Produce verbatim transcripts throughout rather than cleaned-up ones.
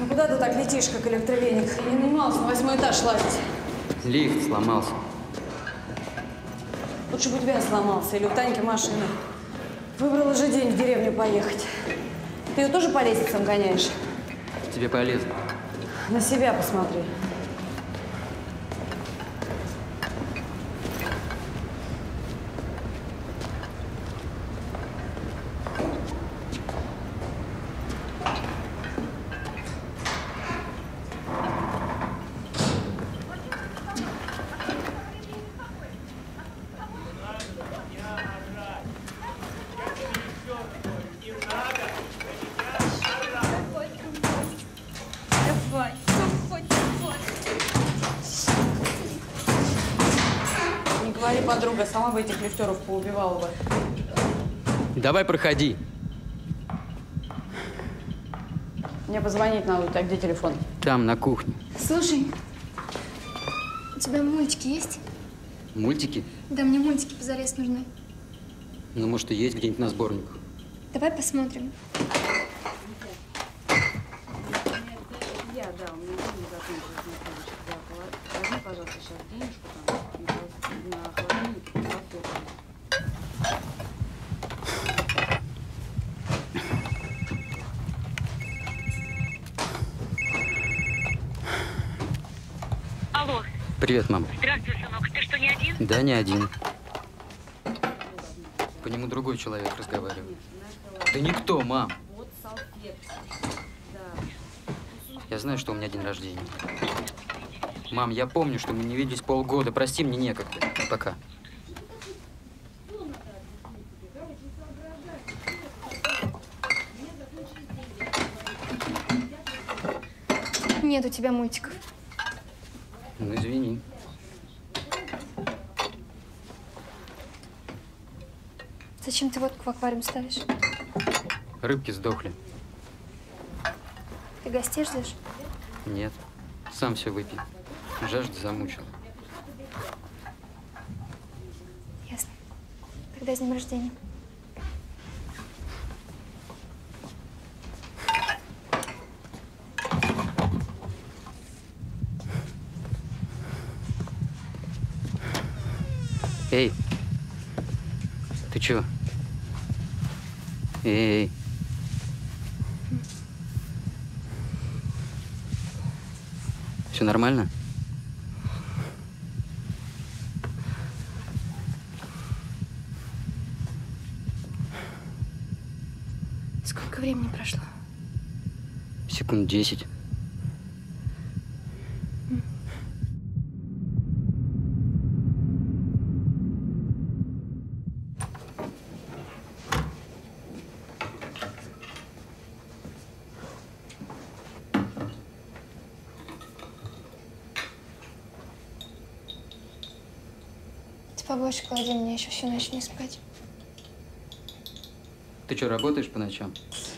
Ну куда ты так летишь, как электровеник? Я не нанимался на восьмой этаж лазить. Лифт сломался. Лучше бы у тебя сломался или у Таньки машина. Выбрала же день в деревню поехать. Ты ее тоже по лестницам гоняешь? Тебе полезно. На себя посмотри. Подруга, сама бы этих лифтеров поубивала бы. Давай, проходи. Мне позвонить надо. У тебя где телефон? Там, на кухне. Слушай, у тебя мультики есть? Мультики? Да, мне мультики позарез нужны. Ну, может, и есть где-нибудь на сборниках. Давай посмотрим. Я, да, у меня не закончилось. Возьми, пожалуйста, сейчас денежку там на холодильнике. Алло. Привет, мам. Здравствуй, сынок. Ты что, не один? Да, не один. По нему другой человек разговаривает. Да никто, мам. Я знаю, что у меня день рождения. Мам, я помню, что мы не виделись полгода. Прости, мне некогда. Пока. Нет у тебя мультиков. Ну, извини. Зачем ты водку в аквариум ставишь? Рыбки сдохли. Ты гостей ждешь? Нет. Сам все выпил. Жажда замучила. Ясно. Тогда с днем рождения. Эй, ты чё? Эй, эй. Все нормально? Сколько времени прошло? Секунд десять. Побольше клади, мне еще всю ночь не спать. Ты что, работаешь по ночам?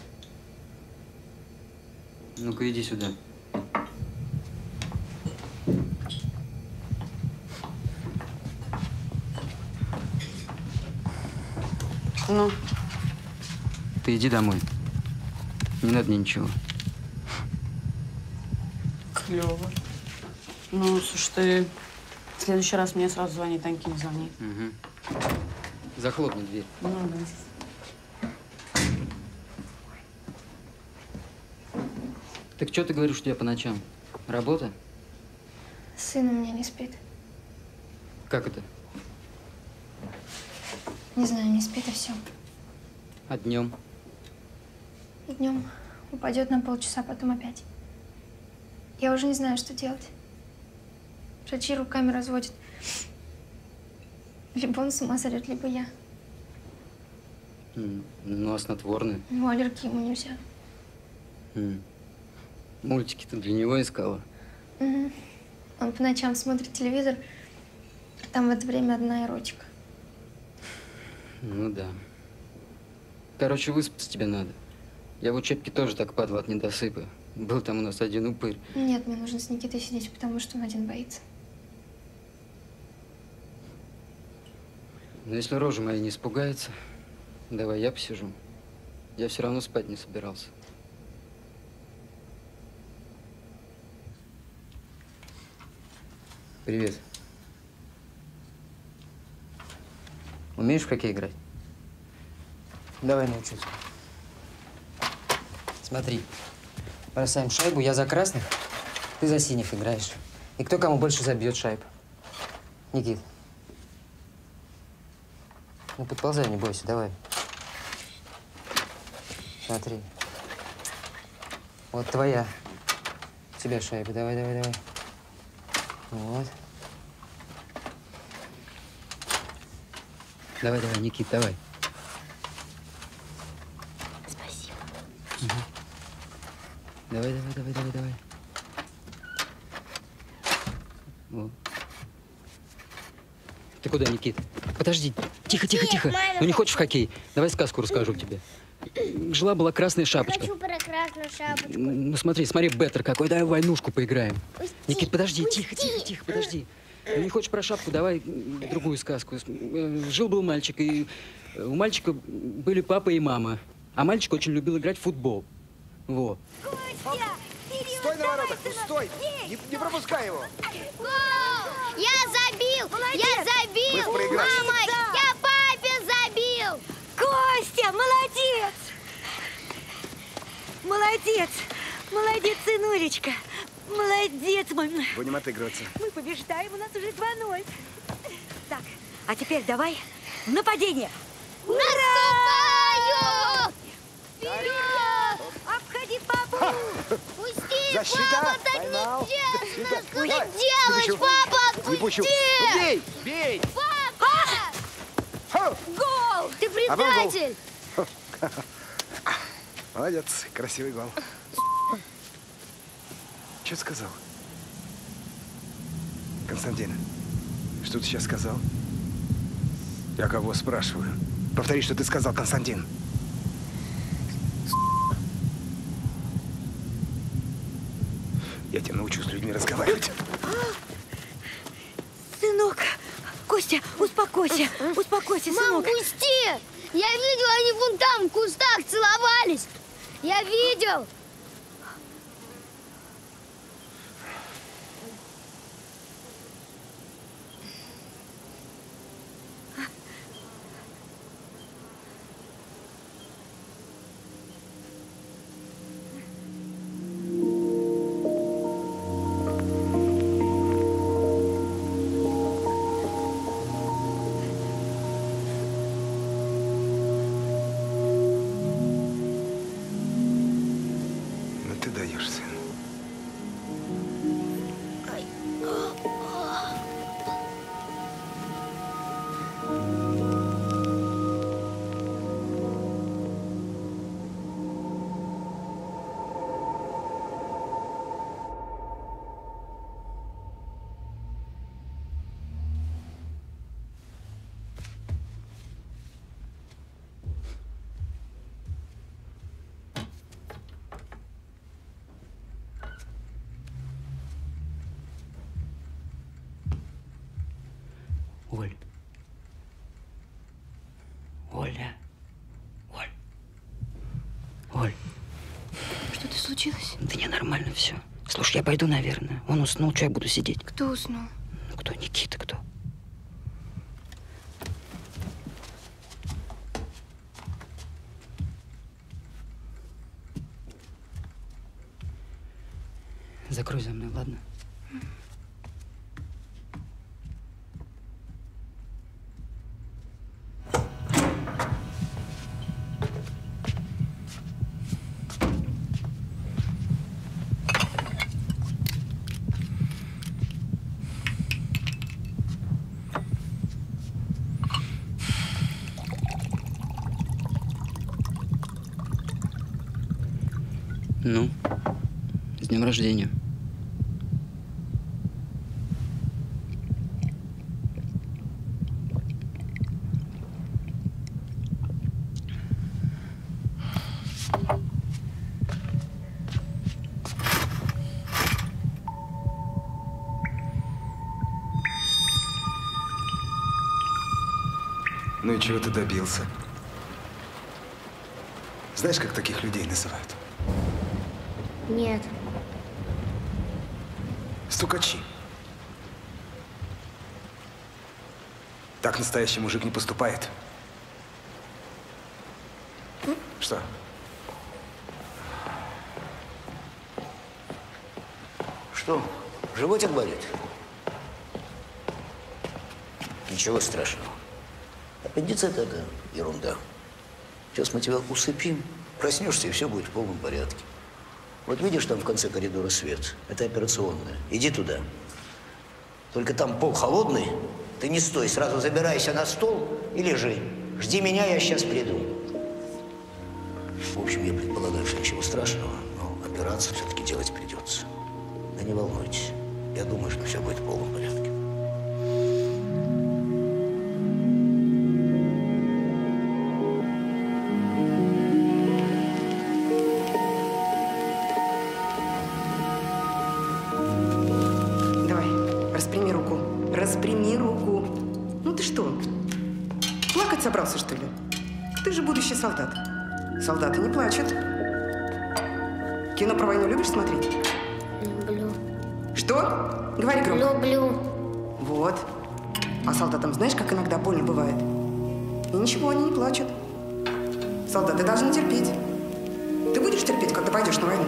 Ну-ка, иди сюда. Ну? Ты иди домой. Не надо мне ничего. Клево. Ну, слушай, ты в следующий раз мне сразу звони, Таньке не звони. Угу. Захлопни дверь. Ну, да. Так что ты говоришь у тебя по ночам? Работа? Сын у меня не спит. Как это? Не знаю, не спит и все. А днем? Днем упадет на полчаса, потом опять. Я уже не знаю, что делать. Врачи руками разводят. Либо он с ума сойдет, либо я. Ну, а снотворное? Ну, аллергии ему нельзя. М. Мультики ты для него искала? Угу. Он по ночам смотрит телевизор, а там в это время одна эротика. Ну да. Короче, выспаться тебе надо. Я в учебке тоже так падла от недосыпа. Был там у нас один упырь. Нет, мне нужно с Никитой сидеть, потому что он один боится. Но если рожа моя не испугается, давай я посижу. Я все равно спать не собирался. Привет. Умеешь в хоккей играть? Давай научусь. Смотри. Бросаем шайбу, я за красных, ты за синих играешь. И кто кому больше забьет шайбу? Никит. Ну, подползай, не бойся, давай. Смотри. Вот твоя. У тебя шайба. Давай, давай, давай. Вот. Давай, давай, Никит, давай. Спасибо. Угу. Давай, давай, давай, давай, давай. Вот. Ты куда, Никит? Подожди. Тихо, тихо, тихо. Ну не хочешь в хоккей? Давай сказку расскажу тебе. Жила-была красная шапочка. Хочу про красную шапочку. Ну смотри, смотри, Беттер какой. Давай в войнушку поиграем. Пусти, Никит, подожди, пусти. тихо, тихо, тихо, подожди. Ну не хочешь про шапку? Давай другую сказку. Жил-был мальчик, и у мальчика были папа и мама. А мальчик очень любил играть в футбол. Вот. Костя, вперед, Стой на давай, воротах, сынок. стой! Не, не пропускай его! Гол! Я забил! Мы Я забил! проиграли. Мама, я папе забил! Костя, молодец! Молодец! Молодец, сынулечка! Молодец, мой. Будем отыгрываться. Мы побеждаем, у нас уже два ноль. Так, а теперь давай нападение! Наступаю! Вперед! Обходи папу! Пусти, Защита! папа, так Поймал! нельзя! Защита! Что ты Давай! делаешь, Не пущу. папа? Не пущу! Отпусти! Ну, бей! Бей! Папа! Ха! Гол! Ты А вам гол. предатель! Молодец, красивый гол. Что ты сказал? Константин, что ты сейчас сказал? Я кого спрашиваю? Повтори, что ты сказал, Константин. Я тебя научу с людьми разговаривать. Сынок! Костя, успокойся! Успокойся, Мам, сынок! пусти! Я видел, они вон там в кустах целовались! Я видел! Ну ты даешь, сын. Оль. Оля. Оль. Оль. Что-то случилось? Да не, нормально все. Слушай, я пойду, наверное. Он уснул, что я буду сидеть? Кто уснул? Ну кто, Никита, кто? Закрой за мной, ладно? Ну, с днем рождения. Ну и чего ты добился? Знаешь, как таких людей называют? Нет. Стукачи. Так настоящий мужик не поступает. Что? Что, животик болит? Ничего страшного. Аппендицит – это ерунда. Сейчас мы тебя усыпим, проснешься, и все будет в полном порядке. Вот видишь, там в конце коридора свет. Это операционная. Иди туда. Только там пол холодный. Ты не стой, сразу забирайся на стол и лежи. Жди меня, я сейчас приду. В общем, я предполагаю, что ничего страшного, но операцию все-таки делать придется. Да не волнуйтесь. Я думаю, что все будет в полном порядке. Давай, распрями руку. Распрями руку. Ну ты что, плакать собрался, что ли? Ты же будущий солдат. Солдаты не плачут. Кино про войну любишь смотреть? Люблю. Что? Говори громко. Люблю. Вот. А солдатам знаешь, как иногда больно бывает? И ничего, они не плачут. Солдаты должны терпеть. Ты будешь терпеть, когда пойдешь на войну?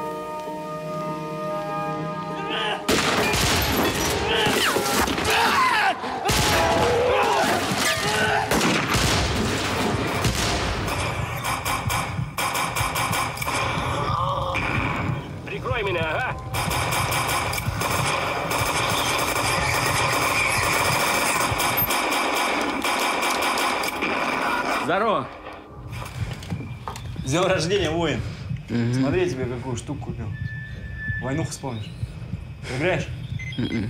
Прикрой меня, ага. Здорово. С днем рождения, воин. Угу. Смотри, я тебе какую штуку купил. Войнуху вспомнишь. Играешь? Угу.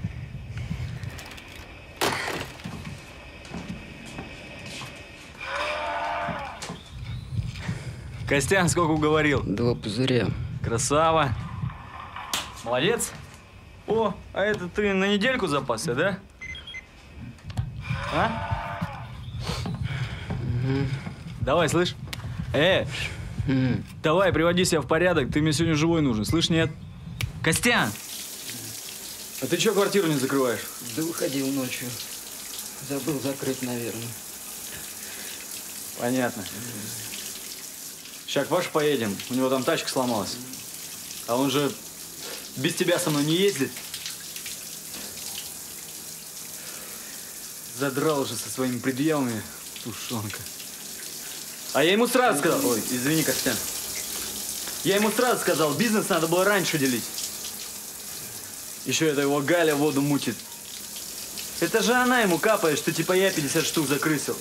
Костян, сколько уговорил? Два пузыря. Красава. Молодец. О, а это ты на недельку запасся, да? А? Угу. Давай, слышь? Э, угу. давай, приводи себя в порядок, ты мне сегодня живой нужен, слышь, нет? Костян! А ты чё квартиру не закрываешь? Да выходил ночью. Забыл закрыть, наверное. Понятно. Сейчас к Паше поедем, у него там тачка сломалась. А он же без тебя со мной не ездит. Задрал уже со своими предъявами, тушонка. А я ему сразу сказал, ой, извини, Костян. Я ему сразу сказал, бизнес надо было раньше делить. Еще это его Галя воду мутит. Это же она ему капает, что типа я пятьдесят штук закрысил.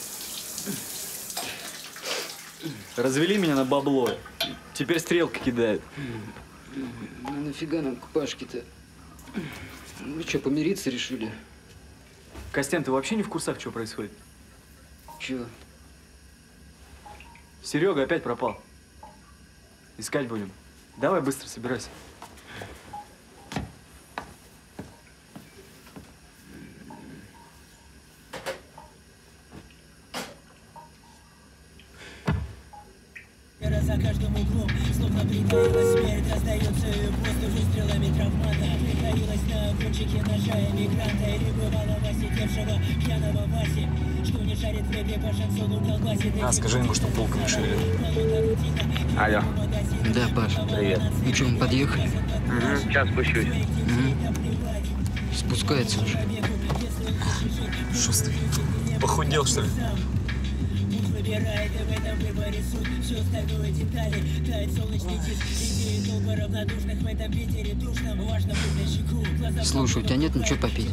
Развели меня на бабло. Теперь стрелки кидают. Ну нафига нам к Пашке-то? Вы что, помириться решили? Костян, ты вообще не в курсах, что происходит? Чего? Серега опять пропал. Искать будем. Давай быстро собирайся. За каждым углом, словно притаилась смерть, раздается просто выстрелами травмата. Притаилась на кончике ножа эмигранта или бывалого сидевшего пьяного Васи, что не шарит в небе по шансону колбасит. А, скажи ему, что полка не шевелит. Алло. Да, Паша. Привет. Ну что, мы подъехали? Угу, сейчас спущусь. Угу. Спускается уже. Шустрый. Похудел, что ли? Слушай, у тебя нет ничего попить?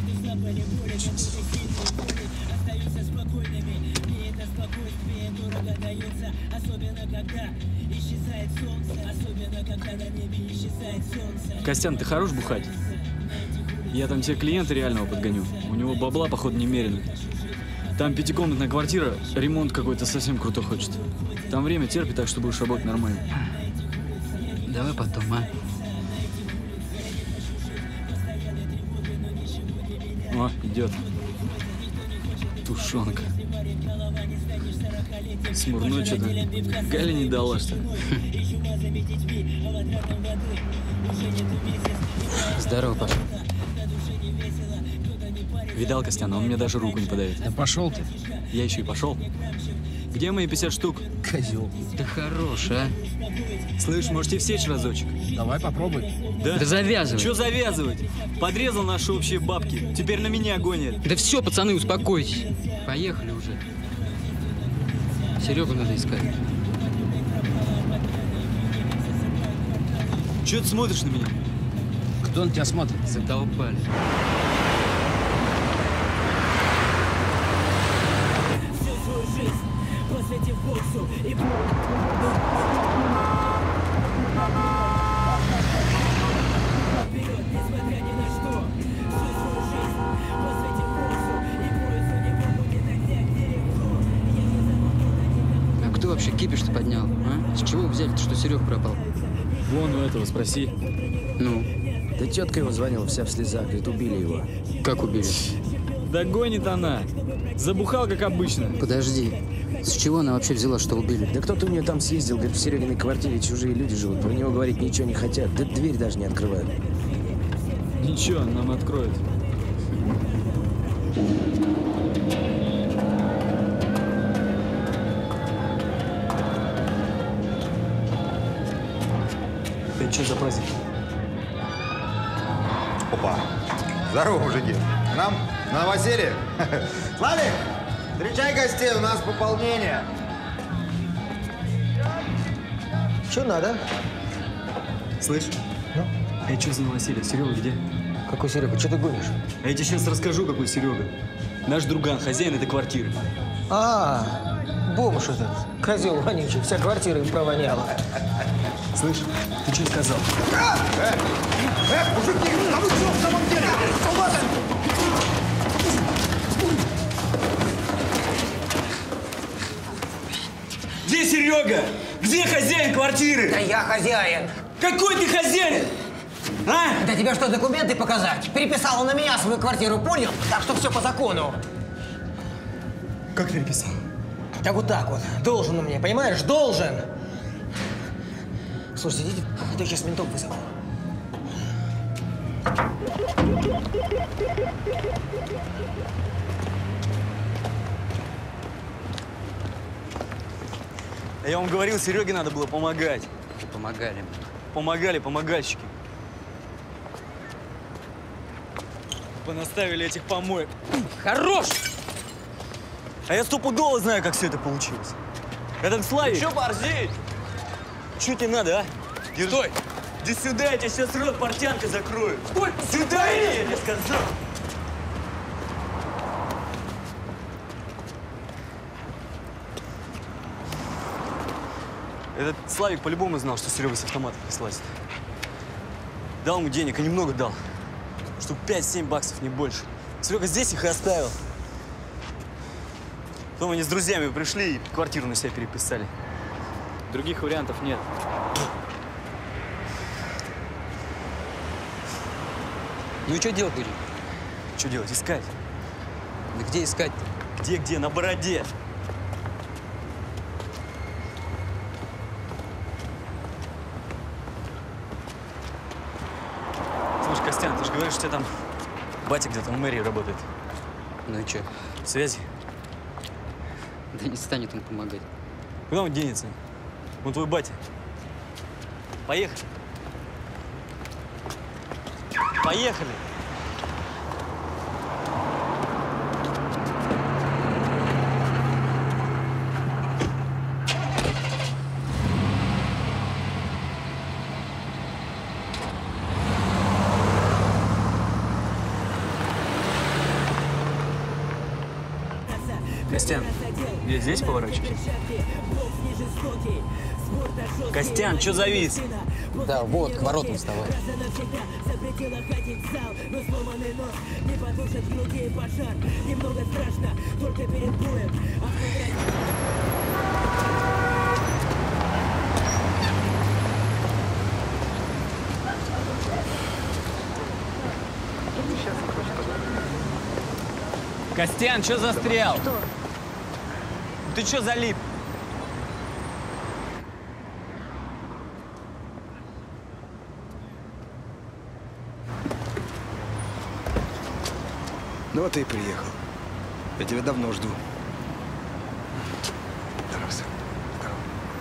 Костян, ты хорош бухать? Я там тебе клиента реального подгоню. У него бабла, походу, немерено. Там пятикомнатная квартира, ремонт какой-то совсем крутой хочет. Там время терпит, так что будешь работать нормально. Давай потом, а? О, идет. Тушенка. Смурной что-то. Галя не дала, что ли? Здорово, Паша. Видал, Костян, он мне даже руку не подает. Да пошел ты. Я еще и пошел. Где мои пятьдесят штук? Козел. Да хорош, а. Слышь, можете всечь разочек? Давай попробуй. Да? Да завязывай. Че завязывать? Подрезал наши общие бабки. Теперь на меня гонят. Да все, пацаны, успокойтесь. Поехали уже. Серегу надо искать. Че ты смотришь на меня? Кто на тебя смотрит? Задолбали. А кто вообще кипиш-то поднял, а? С чего взяли-то, что Серега пропал? Вон у этого спроси. Ну? Да тетка его звонила, вся в слезах, говорит, убили его. Как убили? Да гонит она. Забухал, как обычно. Подожди. С чего она вообще взяла, что убили? Да кто-то у нее там съездил, говорит, в Серегиной квартире чужие люди живут. Про него говорить ничего не хотят. Да дверь даже не открывают. Ничего, нам откроют. Это что за праздник? Опа. Здорово, мужики. Нам на новоселье? Славик, встречай гостей, у нас пополнение. Че надо? Слышь? Ну? А что за новоселье? Серега где? Какой Серега? Че ты гонишь? А я тебе сейчас расскажу, какой Серега. Наш друган, хозяин этой квартиры. А, бомж этот. Козел вонючий. Вся квартира им провоняла. Слышь, ты что сказал? Э, э, мужики, а вы что в самом деле? Солдаты! Где Серега? Где хозяин квартиры? Да я хозяин. Какой ты хозяин? А? Да тебе что, документы показать? Переписала на меня свою квартиру, понял? Так что все по закону. Как переписал? Да вот так вот. Должен он мне, понимаешь? Должен. Слушай, идите, я сейчас ментов вызову. Я вам говорил, Сереге надо было помогать. Помогали. Помогали помогальщики. Понаставили этих помоек. Хорош! А я стопудово знаю, как все это получилось. Этот Славик… Че борзеть? Че тебе надо, а? Держи. Стой! Иди сюда, я тебе сейчас рот портянкой закрою. Стой! Сюда иди, я тебе сказал! Этот Славик по-любому знал, что Серега с автомата слазит. Дал ему денег, и немного дал. Штук пять-семь баксов, не больше. Серега здесь их и оставил. Потом они с друзьями пришли и квартиру на себя переписали. Других вариантов нет. Ну и что делать будем? Что делать? Искать. Да где искать-то? Где-где? На бороде. Слушай, Костян, ты же говоришь, что у тебя там батя где-то в мэрии работает. Ну и что? Связи? Да не станет он помогать. Куда он денется? Он твой батя. Поехали. Поехали. Костян, я здесь поворачиваюсь? Костян, что завис? Да, вот, к воротам вставай. Костян, что застрял? Что? Ты что залип? Ну вот ты и приехал. Я тебя давно жду. Здорово, сын. Здорово.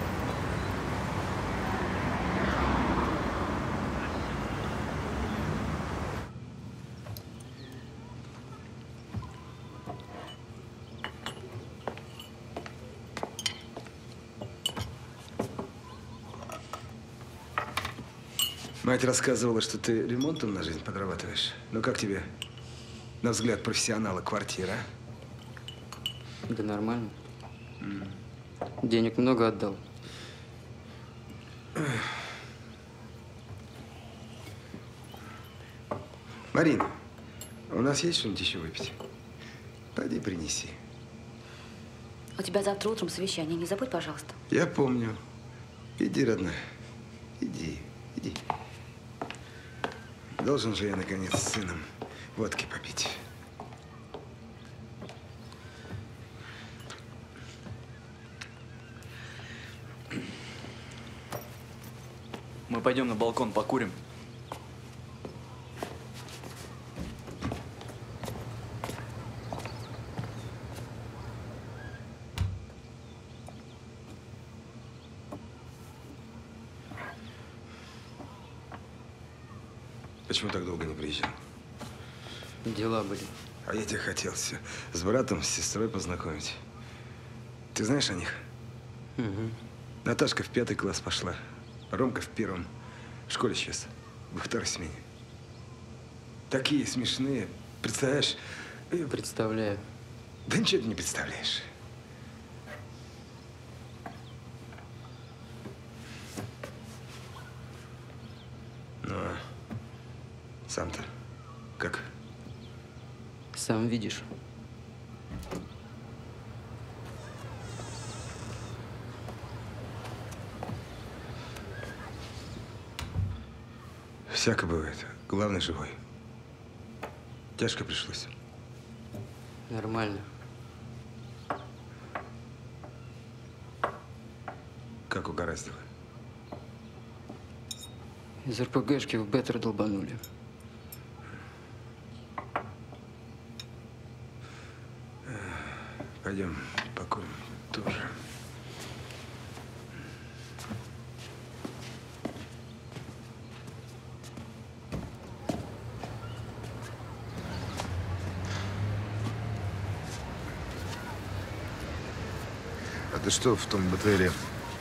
Мать рассказывала, что ты ремонтом на жизнь подрабатываешь. Ну как тебе, на взгляд профессионала, квартира? Да нормально. Mm. Денег много отдал. Марина, у нас есть что-нибудь еще выпить? Пойди принеси. У тебя завтра утром совещание, не забудь, пожалуйста. Я помню. Иди, родная. Иди, иди. Должен же я, наконец, с сыном водки попить. Мы пойдем на балкон покурим. Почему так долго не приезжал? Дела были. А я тебя хотел все с братом, с сестрой познакомить. Ты знаешь о них? Угу. Наташка в пятый класс пошла. Ромка в первом. В школе сейчас. Во второй смене. Такие смешные. Представляешь? Представляю. Да ничего ты не представляешь. Ну, а сам-то как? Сам видишь. Всяко бывает. Главное, живой. Тяжко пришлось. Нормально. Как угораздило? Из РПГшки в Беттер долбанули. Пойдем покурим тоже. А ты что в том БТРе?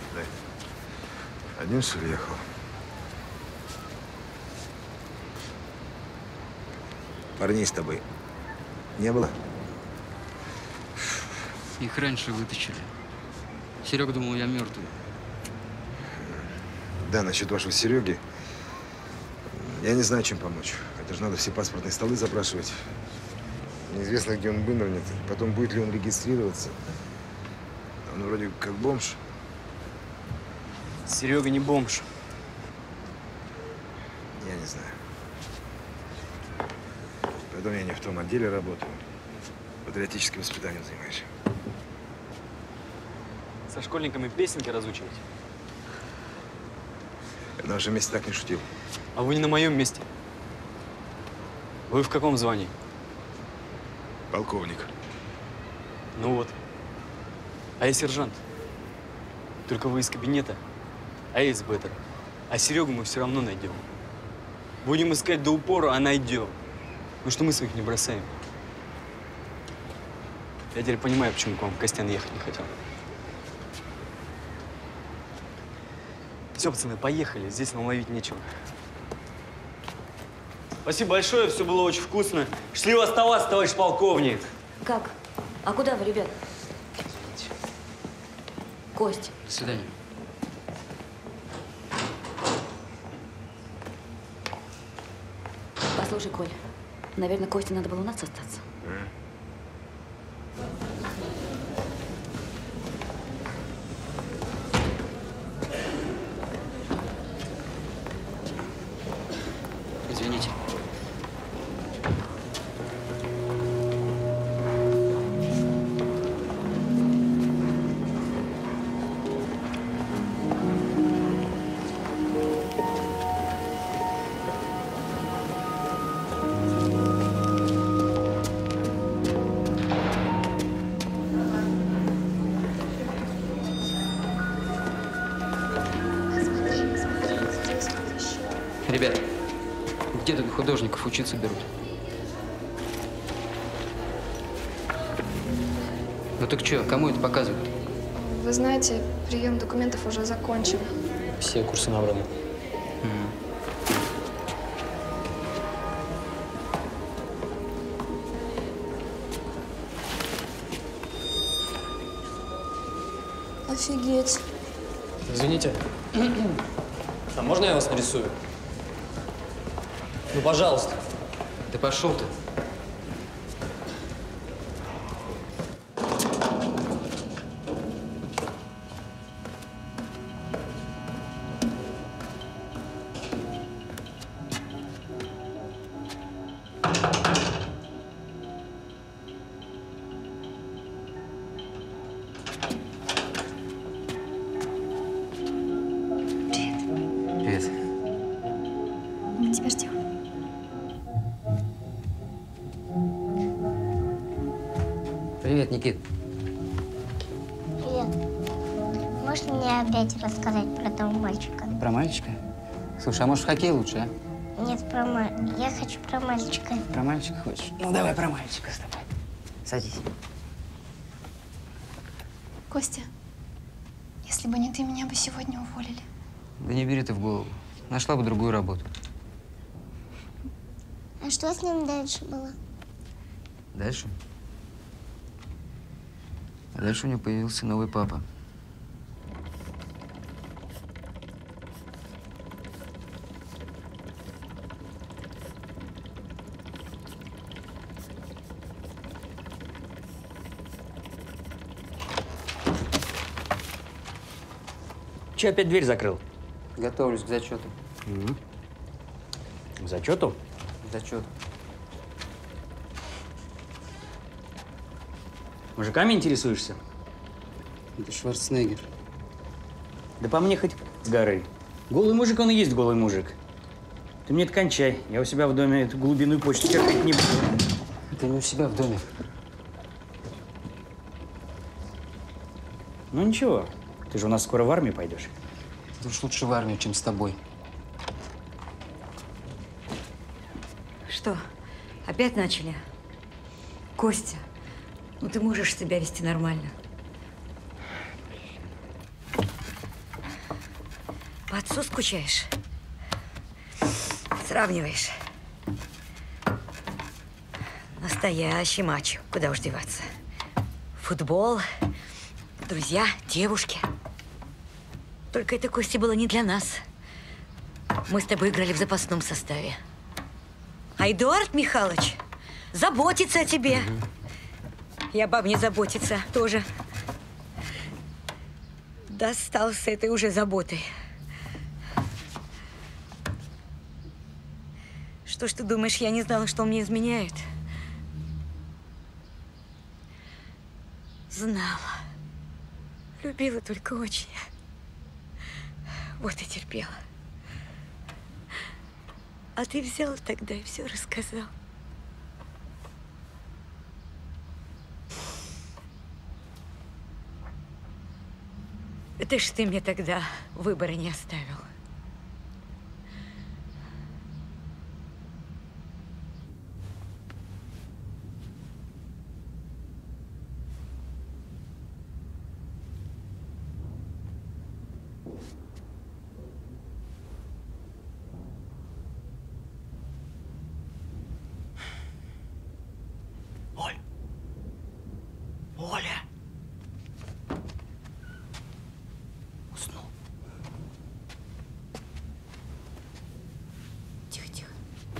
Один, что ли, ехал? Парней с тобой не было? Их раньше вытащили. Серега думал, я мертвый. Да, насчет вашего Сереги. Я не знаю, чем помочь. Это же надо все паспортные столы запрашивать. Неизвестно, где он вынырнет. Потом, будет ли он регистрироваться. Он вроде как бомж. Серега не бомж. Я не знаю. Потом я не в том отделе работаю. Патриотическим воспитанием занимаюсь. Со школьниками песенки разучивать. Я на вашем месте так не шутил. А вы не на моем месте. Вы в каком звании? Полковник. Ну вот. А я сержант. Только вы из кабинета, а я из Беттера. А Серегу мы все равно найдем. Будем искать до упора, а найдем. Потому что мы своих не бросаем. Я теперь понимаю, почему к вам Костян ехать не хотел. Все, пацаны, поехали. Здесь нам ловить нечего. Спасибо большое, все было очень вкусно. Счастливо оставаться, товарищ полковник. Как? А куда вы, ребят? Кость. До свидания. Послушай, Коль, наверное, Косте надо было у нас остаться. Извините. Ребят, где тут художников учиться берут? Ну так что, кому это показывают? Вы знаете, прием документов уже закончен. Все курсы набраны. Офигеть. Извините. А можно я вас нарисую? Ну, пожалуйста. Да пошел ты. Мы тебя ждем. Привет, Никит. Привет. Можешь мне опять рассказать про того мальчика? Про мальчика? Слушай, а может в хоккей лучше, а? Нет, про мальчика. Я хочу про мальчика. Про мальчика хочешь? Ну, давай про мальчика с тобой. Садись. Костя, если бы не ты, меня бы сегодня уволили. Да не бери ты в голову. Нашла бы другую работу. А что с ним дальше было? Дальше? А дальше у него появился новый папа. Че опять дверь закрыл? Готовлюсь к зачету. Угу. К зачету? К зачету. Мужиками интересуешься? Это Шварценеггер. Да по мне хоть с горы. Голый мужик, он и есть голый мужик. Ты мне это кончай. Я у себя в доме эту глубинную почту терпеть не буду. Это не у себя в доме. Ну ничего. Ты же у нас скоро в армию пойдешь. Ты уж лучше в армию, чем с тобой. Что, опять начали? Костя, ну ты можешь себя вести нормально. По отцу скучаешь? Сравниваешь? Настоящий матч. Куда уж деваться? Футбол, друзья, девушки. Только это, Костя, было не для нас. Мы с тобой играли в запасном составе. А Эдуард Михайлович заботится о тебе. Угу. И об бабне заботится тоже. Достал с этой уже заботой. Что ж ты думаешь, я не знала, что он мне изменяет? Знала. Любила только очень. Вот и терпела. А ты взял тогда и все рассказал. Это ж ты мне тогда выбора не оставил. Оля! Уснул. Тихо, тихо.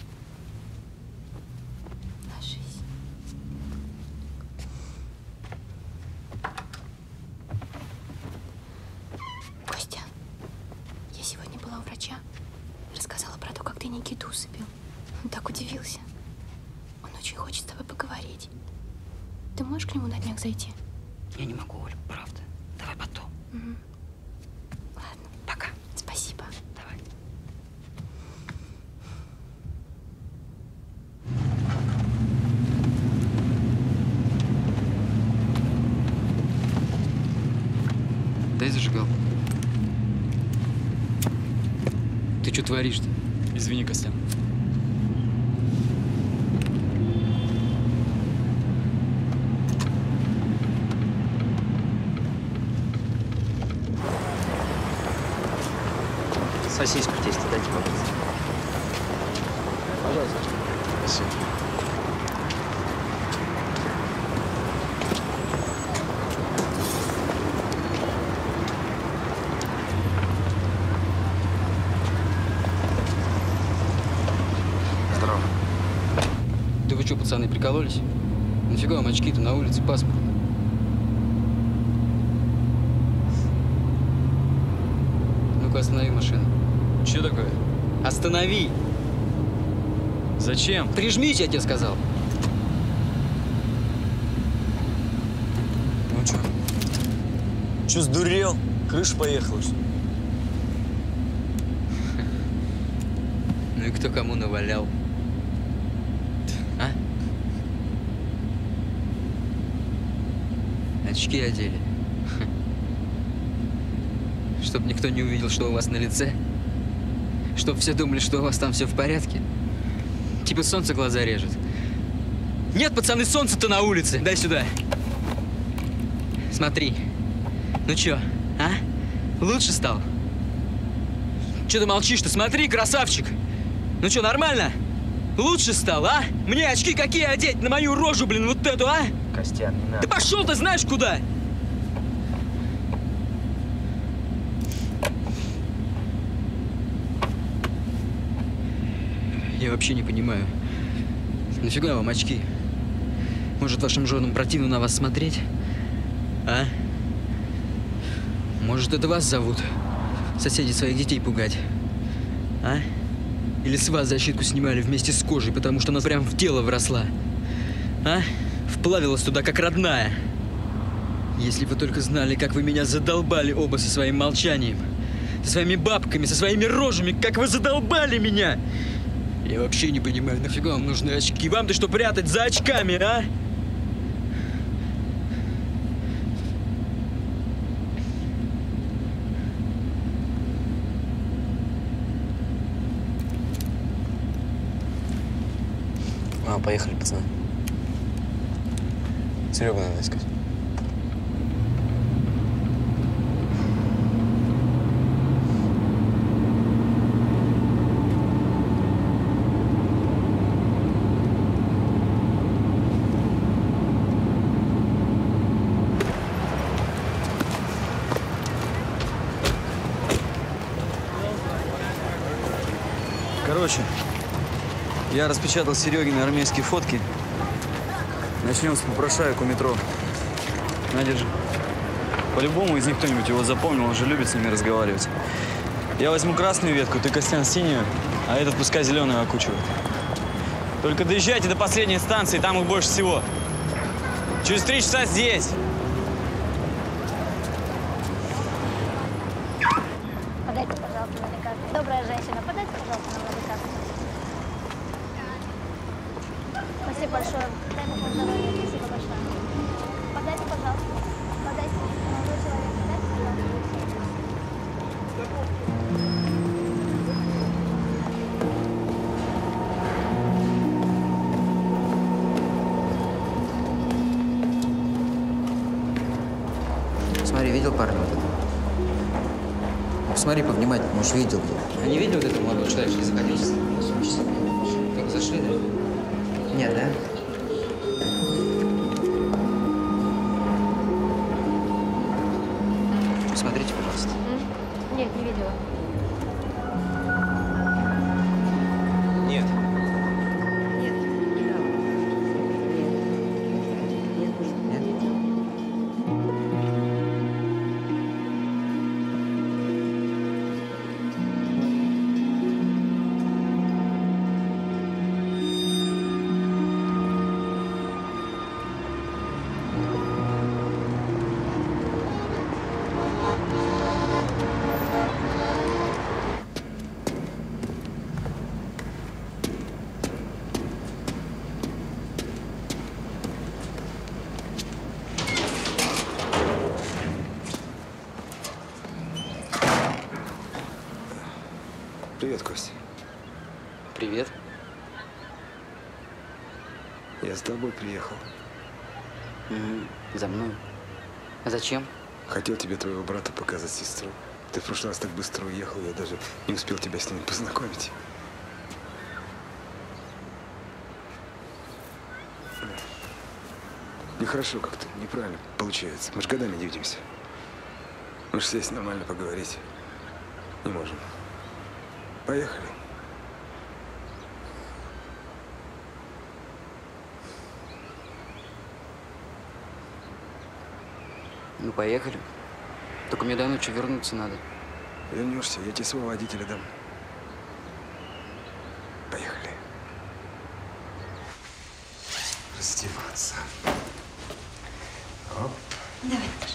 Ложись. Костя, я сегодня была у врача. Рассказала про то, как ты Никиту усыпил. Он так удивился. Он очень хочет с тобой поговорить. Ты можешь к нему на днях зайти? Я не могу, Оль, правда. Давай потом. Угу. Ладно, пока. Спасибо. Давай. Дай зажигалку. Ты что творишь-то? Извини, Костян. Сосиску в тесте дайте, пожалуйста. Пожалуйста. Спасибо. Здорово. Да вы что, пацаны, прикололись? Нафига вам очки-то на улице, паспорт? Ну-ка, останови машину. Что такое? Останови! Зачем? Прижмись, я тебе сказал. Ну чё? Чё, сдурел? Крыша поехала, что ли? Ну и кто кому навалял? А? Очки одели. Чтоб никто не увидел, что у вас на лице. Чтоб все думали, что у вас там все в порядке. Типа солнце глаза режет. Нет, пацаны, солнце-то на улице. Дай сюда. Смотри. Ну чё, а? Лучше стал? Чё ты молчишь-то? Смотри, красавчик. Ну чё, нормально? Лучше стал, а? Мне очки какие одеть? На мою рожу, блин, вот эту, а? Костян, не надо. Да пошел ты знаешь куда? Я вообще не понимаю. Нафига вам очки? Может, вашим женам противно на вас смотреть? А? Может, это вас зовут? Соседи своих детей пугать? А? Или с вас защитку снимали вместе с кожей, потому что она прям в тело вросла? А? Вплавилась туда, как родная. Если вы только знали, как вы меня задолбали оба со своим молчанием. Со своими бабками, со своими рожами, как вы задолбали меня! Я вообще не понимаю, нафига вам нужны очки? Вам-то что прятать за очками, а? А, поехали, пацаны. Серегу надо искать. Короче, я распечатал Серегины армейские фотки. Начнем с попрошаек у метро. На, держи. По-любому из них кто-нибудь его запомнил, он же любит с ними разговаривать. Я возьму красную ветку, ты, Костян, синюю, а этот пускай зеленую окучивает. Только доезжайте до последней станции, там их больше всего. Через три часа здесь. Подайте, пожалуйста, на лекарство. Добрая женщина, подайте, пожалуйста, нам на лекарство. Спасибо большое. Дай Бог вам здоровья. Спасибо большое. Подайте, пожалуйста. Подайте. Молодой человек, подайте, пожалуйста. Смотри, видел парня вот этого? Посмотри повнимательнее, может, видел где. А не видел вот этого молодого человека, не заходился? Только зашли, да? Нет, да? Посмотрите, пожалуйста. Нет, не видела. Нет. Нет. Привет, Костя. Привет. Я с тобой приехал. Угу. За мной. А зачем? Хотел тебе твоего брата показать сестру. Ты в прошлый раз так быстро уехал, я даже не успел тебя с ними познакомить. Нехорошо как-то, неправильно получается. Мы же годами не видимся. Мы же сесть нормально поговорить не можем. Поехали. Ну, поехали. Только мне до ночи вернуться надо. Вернешься, я тебе своего водителя дам. Поехали. Раздеваться. Оп. Давай, Наташа.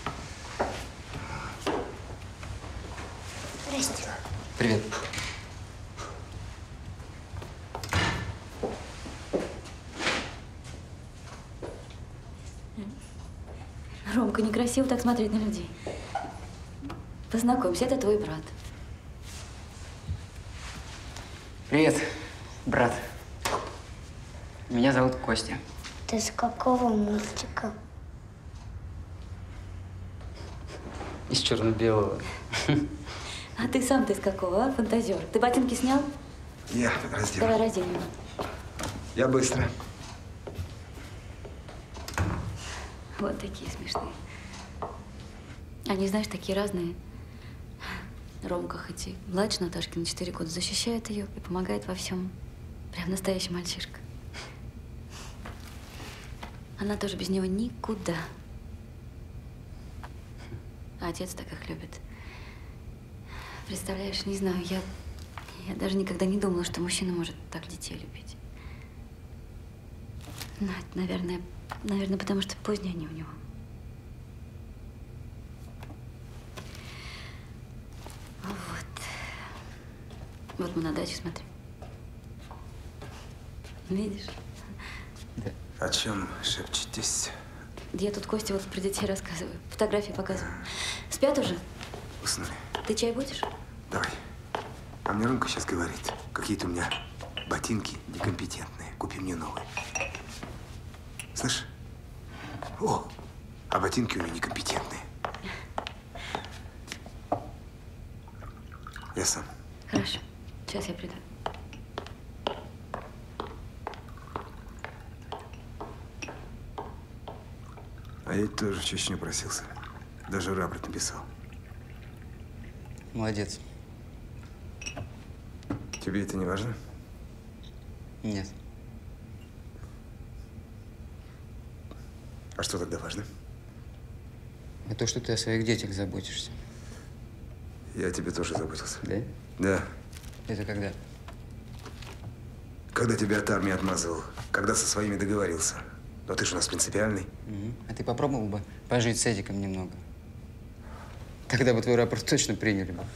Здрасте. Привет. Ромка, некрасиво так смотреть на людей. Познакомься, это твой брат. Привет, брат. Меня зовут Костя. Ты с какого мультика? Из черно-белого. А ты сам-то из какого, а, фантазер? Ты ботинки снял? Я раздел. Давай разденем его. Я быстро. Вот такие смешные. Они, знаешь, такие разные. Ромка хоть и младше Наташки на четыре года, защищает ее и помогает во всем. Прям настоящий мальчишка. Она тоже без него никуда. А отец так их любит. Представляешь, не знаю, я, я даже никогда не думала, что мужчина может так детей любить. Ну, это, наверное, наверное, потому что поздние они у него. Вот. Вот мы на даче, смотри. Видишь? Да. О чем шепчетесь? Я тут Косте вот про детей рассказываю. Фотографии показываю. Спят уже? Уснули. Ты чай будешь? Давай. А мне Ромка сейчас говорит, какие-то у меня ботинки некомпетентные. Купи мне новые. Слышь? О, а ботинки у меня некомпетентные. Я сам. Хорошо. Сейчас я приду. А я тоже в Чечню просился. Даже рапорт написал. Молодец. Тебе это не важно? Нет. А что тогда важно? А то, что ты о своих детях заботишься. Я о тебе тоже заботился. Да? Да. Это когда? Когда тебя от армии отмазывал. Когда со своими договорился. Но ты же у нас принципиальный. Угу. А ты попробовал бы пожить с Эдиком немного? Тогда бы твой рапорт точно приняли бы.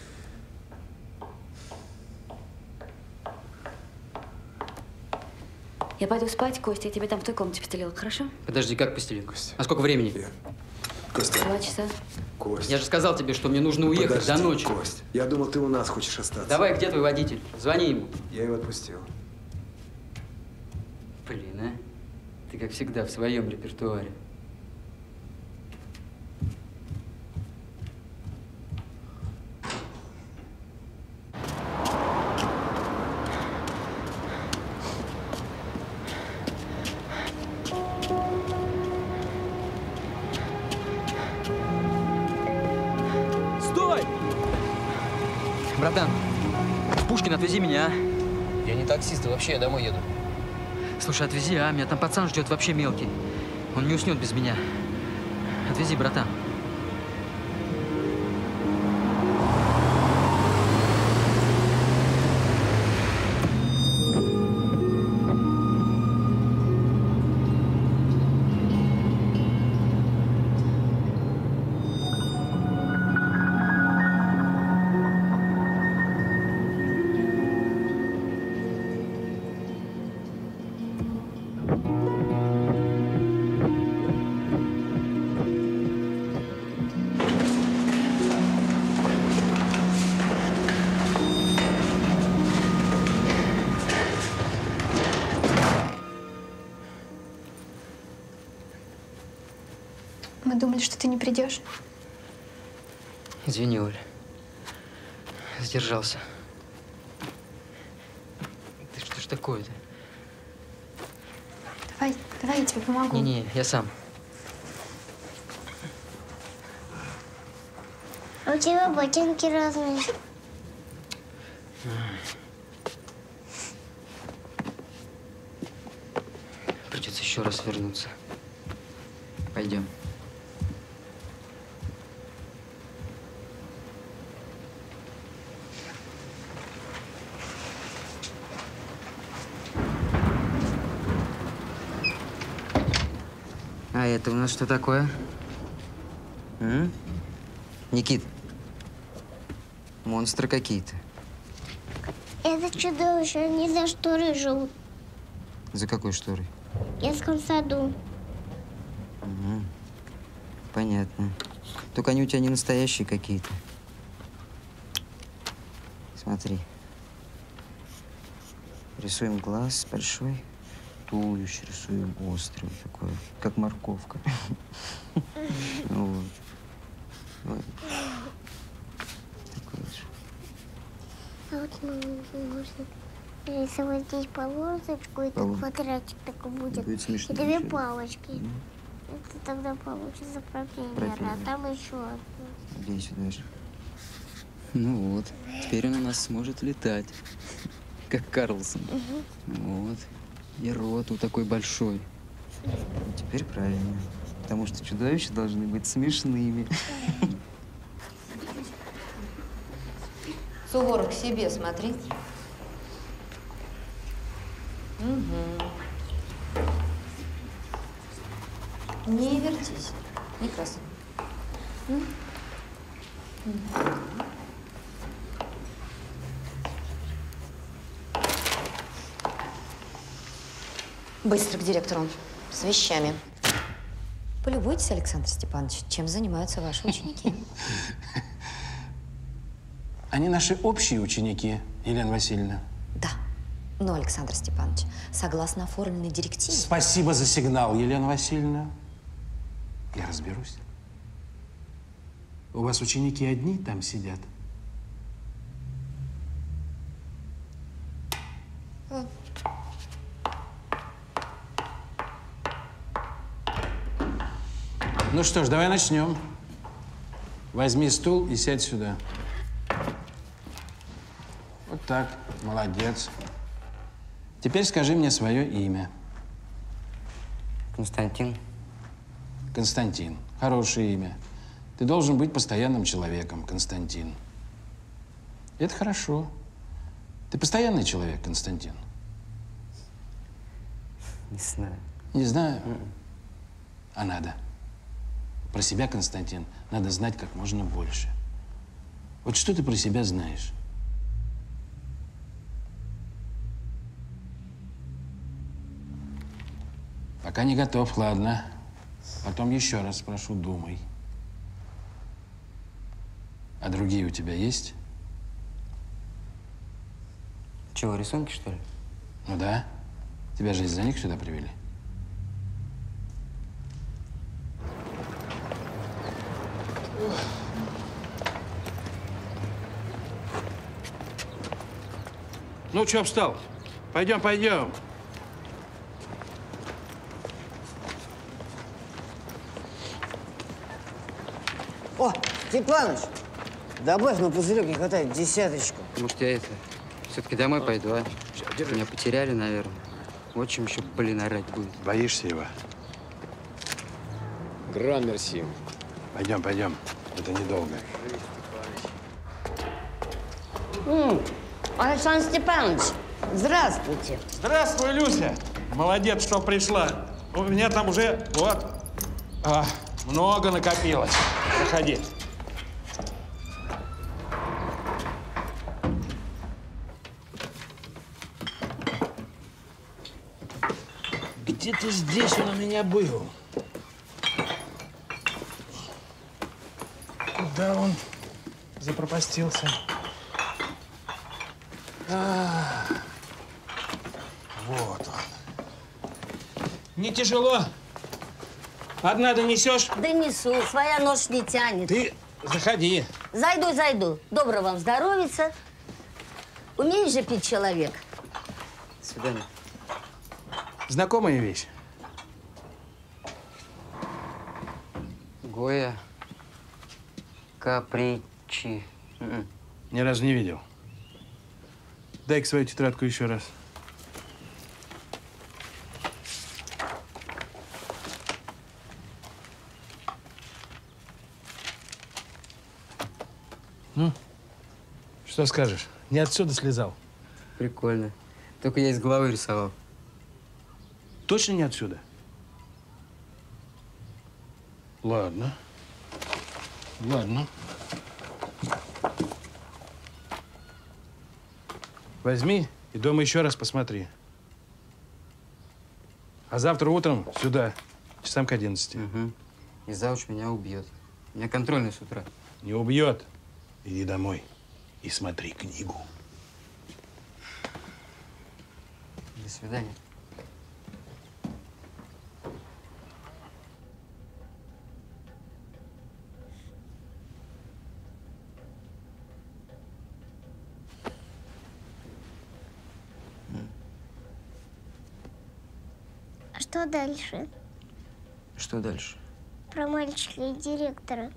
Я пойду спать, Костя, я тебе там в той комнате постелила, хорошо? Подожди, как постелил? Костя. А сколько времени? Я... Костя. Два часа. Кость. Я же сказал тебе, что мне нужно уехать Подожди, до ночи. Кость. Я думал, ты у нас хочешь остаться. Давай, где твой водитель? Звони ему. Я его отпустил. Блин, а? Ты, как всегда, в своем репертуаре. Стой! Братан, Пушкин, отвези меня, а? Я не таксист, и вообще я домой еду. Слушай, отвези, а? Меня там пацан ждет вообще мелкий. Он не уснет без меня. Отвези, братан. думали, что ты не придешь. Извини, Оль. Сдержался. Ты что ж такое-то? Давай, давай, я тебе помогу. Не-не, я сам. А у тебя ботинки разные. Придется еще раз вернуться. Пойдем. А это у нас что такое? М? Никит, монстры какие-то. Это чудовище, они за шторой живут. За какой шторой? В детском саду. Угу. Понятно. Только они у тебя не настоящие какие-то. Смотри. Рисуем глаз большой, туловище рисуем острый, такое, как морковка. Вот. Вот. Такое же. А вот мы можем рисовать здесь полосочку, и Полос- квадратик такой будет. Будет смешно И две вообще. палочки. Это тогда получится пропеллер, Пропеллер. а там еще одно. Иди сюда же. Ну вот, теперь он у нас сможет летать, как Карлсон. Вот. И рот вот такой большой. Теперь правильно. Потому что чудовища должны быть смешными. Суворов, к себе смотри. Угу. Не вертись. Некрасиво. М? Мгм. Быстро к директору. С вещами. Полюбуйтесь, Александр Степанович, чем занимаются ваши ученики. Они наши общие ученики, Елена Васильевна. Да. Но, Александр Степанович, согласно оформленной директиве… Спасибо за сигнал, Елена Васильевна. Я разберусь. У вас ученики одни там сидят? Ну что ж, давай начнем. Возьми стул и сядь сюда. Вот так. Молодец. Теперь скажи мне свое имя. Константин. Константин. Хорошее имя. Ты должен быть постоянным человеком, Константин. Это хорошо. Ты постоянный человек, Константин? Не знаю. Не знаю. А надо. Про себя, Константин, надо знать как можно больше. Вот что ты про себя знаешь? Пока не готов, ладно. Потом еще раз спрошу, думай. А другие у тебя есть? Чего, рисунки, что ли? Ну да. Тебя же из-за них сюда привели. Ну, чё встал? Пойдем, пойдем. О, Степаныч, добавь на пузырек не хватает десяточку. Может, я это, все-таки домой пойду, а? Меня потеряли, наверное. Вот чем еще, блин, орать будет. Боишься его? Гран-мерси. Пойдем, пойдем. Это недолго. М, Александр Степанович, здравствуйте. Здравствуй, Люся. Молодец, что пришла. У меня там уже, вот, а, много накопилось. Проходи. Где-то здесь он у меня был. Куда он запропастился? А, вот он. Не тяжело? Одна донесешь? Да несу, своя нож не тянет. Ты заходи. Зайду, зайду. Доброго вам здоровица. Умеешь же пить человек? До свидания. Знакомая вещь? Гоя Капричи. М-м. Ни разу не видел. Дай-ка свою тетрадку еще раз. Ну, что скажешь? Не отсюда слезал? Прикольно. Только я из головы рисовал. Точно не отсюда? Ладно. Ладно. Возьми и дома еще раз посмотри. А завтра утром сюда, часам к одиннадцати. Угу. И завуч меня убьет. У меня контрольный с утра. Не убьет. Иди домой и смотри книгу. До свидания. А что дальше? Что дальше? Про мальчика и директора.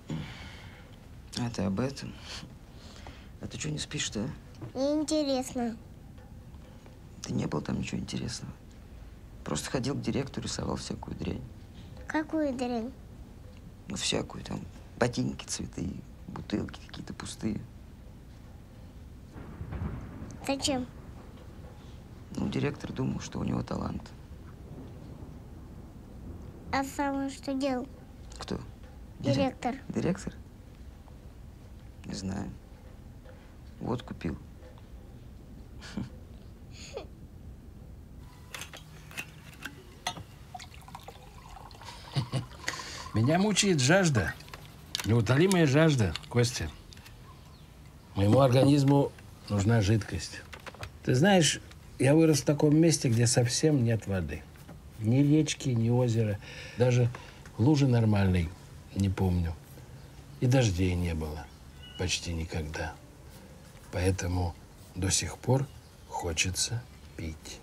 А ты об этом? А ты что, не спишь-то? Мне интересно. Ты не был там ничего интересного. Просто ходил к директору, рисовал всякую дрянь. Какую дрянь? Ну, всякую там. Ботинки, цветы, бутылки какие-то пустые. Зачем? Ну, директор думал, что у него талант. А сам он что делал? Кто? Директор. Директор? Не знаю. Вот купил. Меня мучает жажда. Неутолимая жажда, Костя. Моему организму нужна жидкость. Ты знаешь, я вырос в таком месте, где совсем нет воды. Ни речки, ни озера. Даже лужи нормальной не помню. И дождей не было почти никогда. Поэтому до сих пор хочется пить.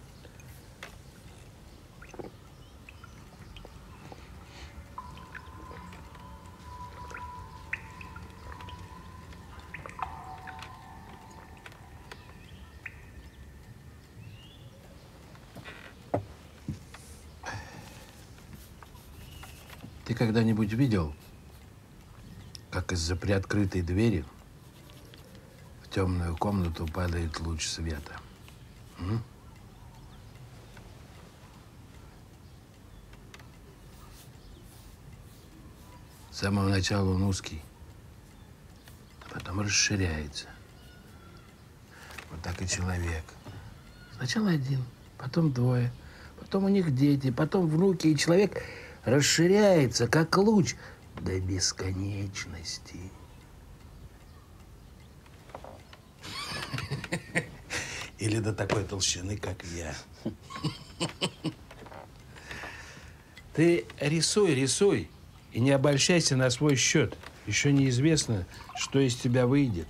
Ты когда-нибудь видел, как из-за приоткрытой двери в темную комнату падает луч света? М? С самого начала он узкий, а потом расширяется. Вот так и человек. Сначала один, потом двое, потом у них дети, потом внуки, и человек расширяется, как луч, до бесконечности. Или до такой толщины, как я. Ты рисуй, рисуй, и не обольщайся на свой счет. Еще неизвестно, что из тебя выйдет.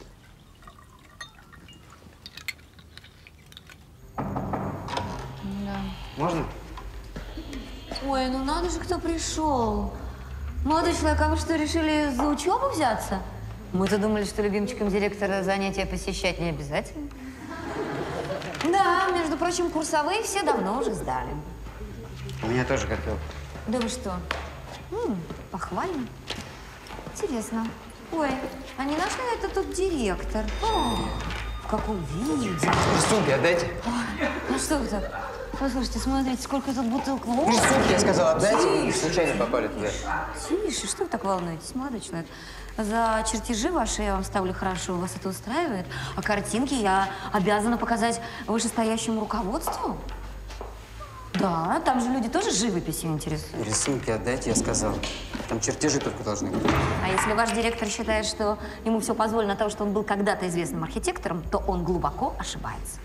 Да. Можно? Ой, ну надо же, кто пришел. Молодой человек, а вы что, решили за учебу взяться? Мы-то думали, что любимчикам директора занятия посещать не обязательно. Да, между прочим, курсовые все давно уже сдали. У меня тоже хотел. Да вы что? М, похвально. Интересно. Ой, а не наш ли это тут директор? О, в каком виде? Рисунки отдайте. Ой, ну что вы так? Послушайте, смотрите, сколько тут бутылок. Рисунки, я сказал, отдайте. Случайно попали туда. Тише, что вы так волнуетесь, молодой человек? За чертежи ваши я вам ставлю хорошо, вас это устраивает. А картинки я обязана показать вышестоящему руководству. Да, там же люди тоже живописью интересуются. Рисунки отдайте, я сказал. Там чертежи только должны быть. А если ваш директор считает, что ему все позволено от того, что он был когда-то известным архитектором, то он глубоко ошибается.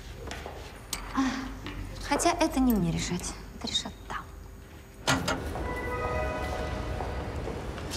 Хотя это не мне решать. Это решат там.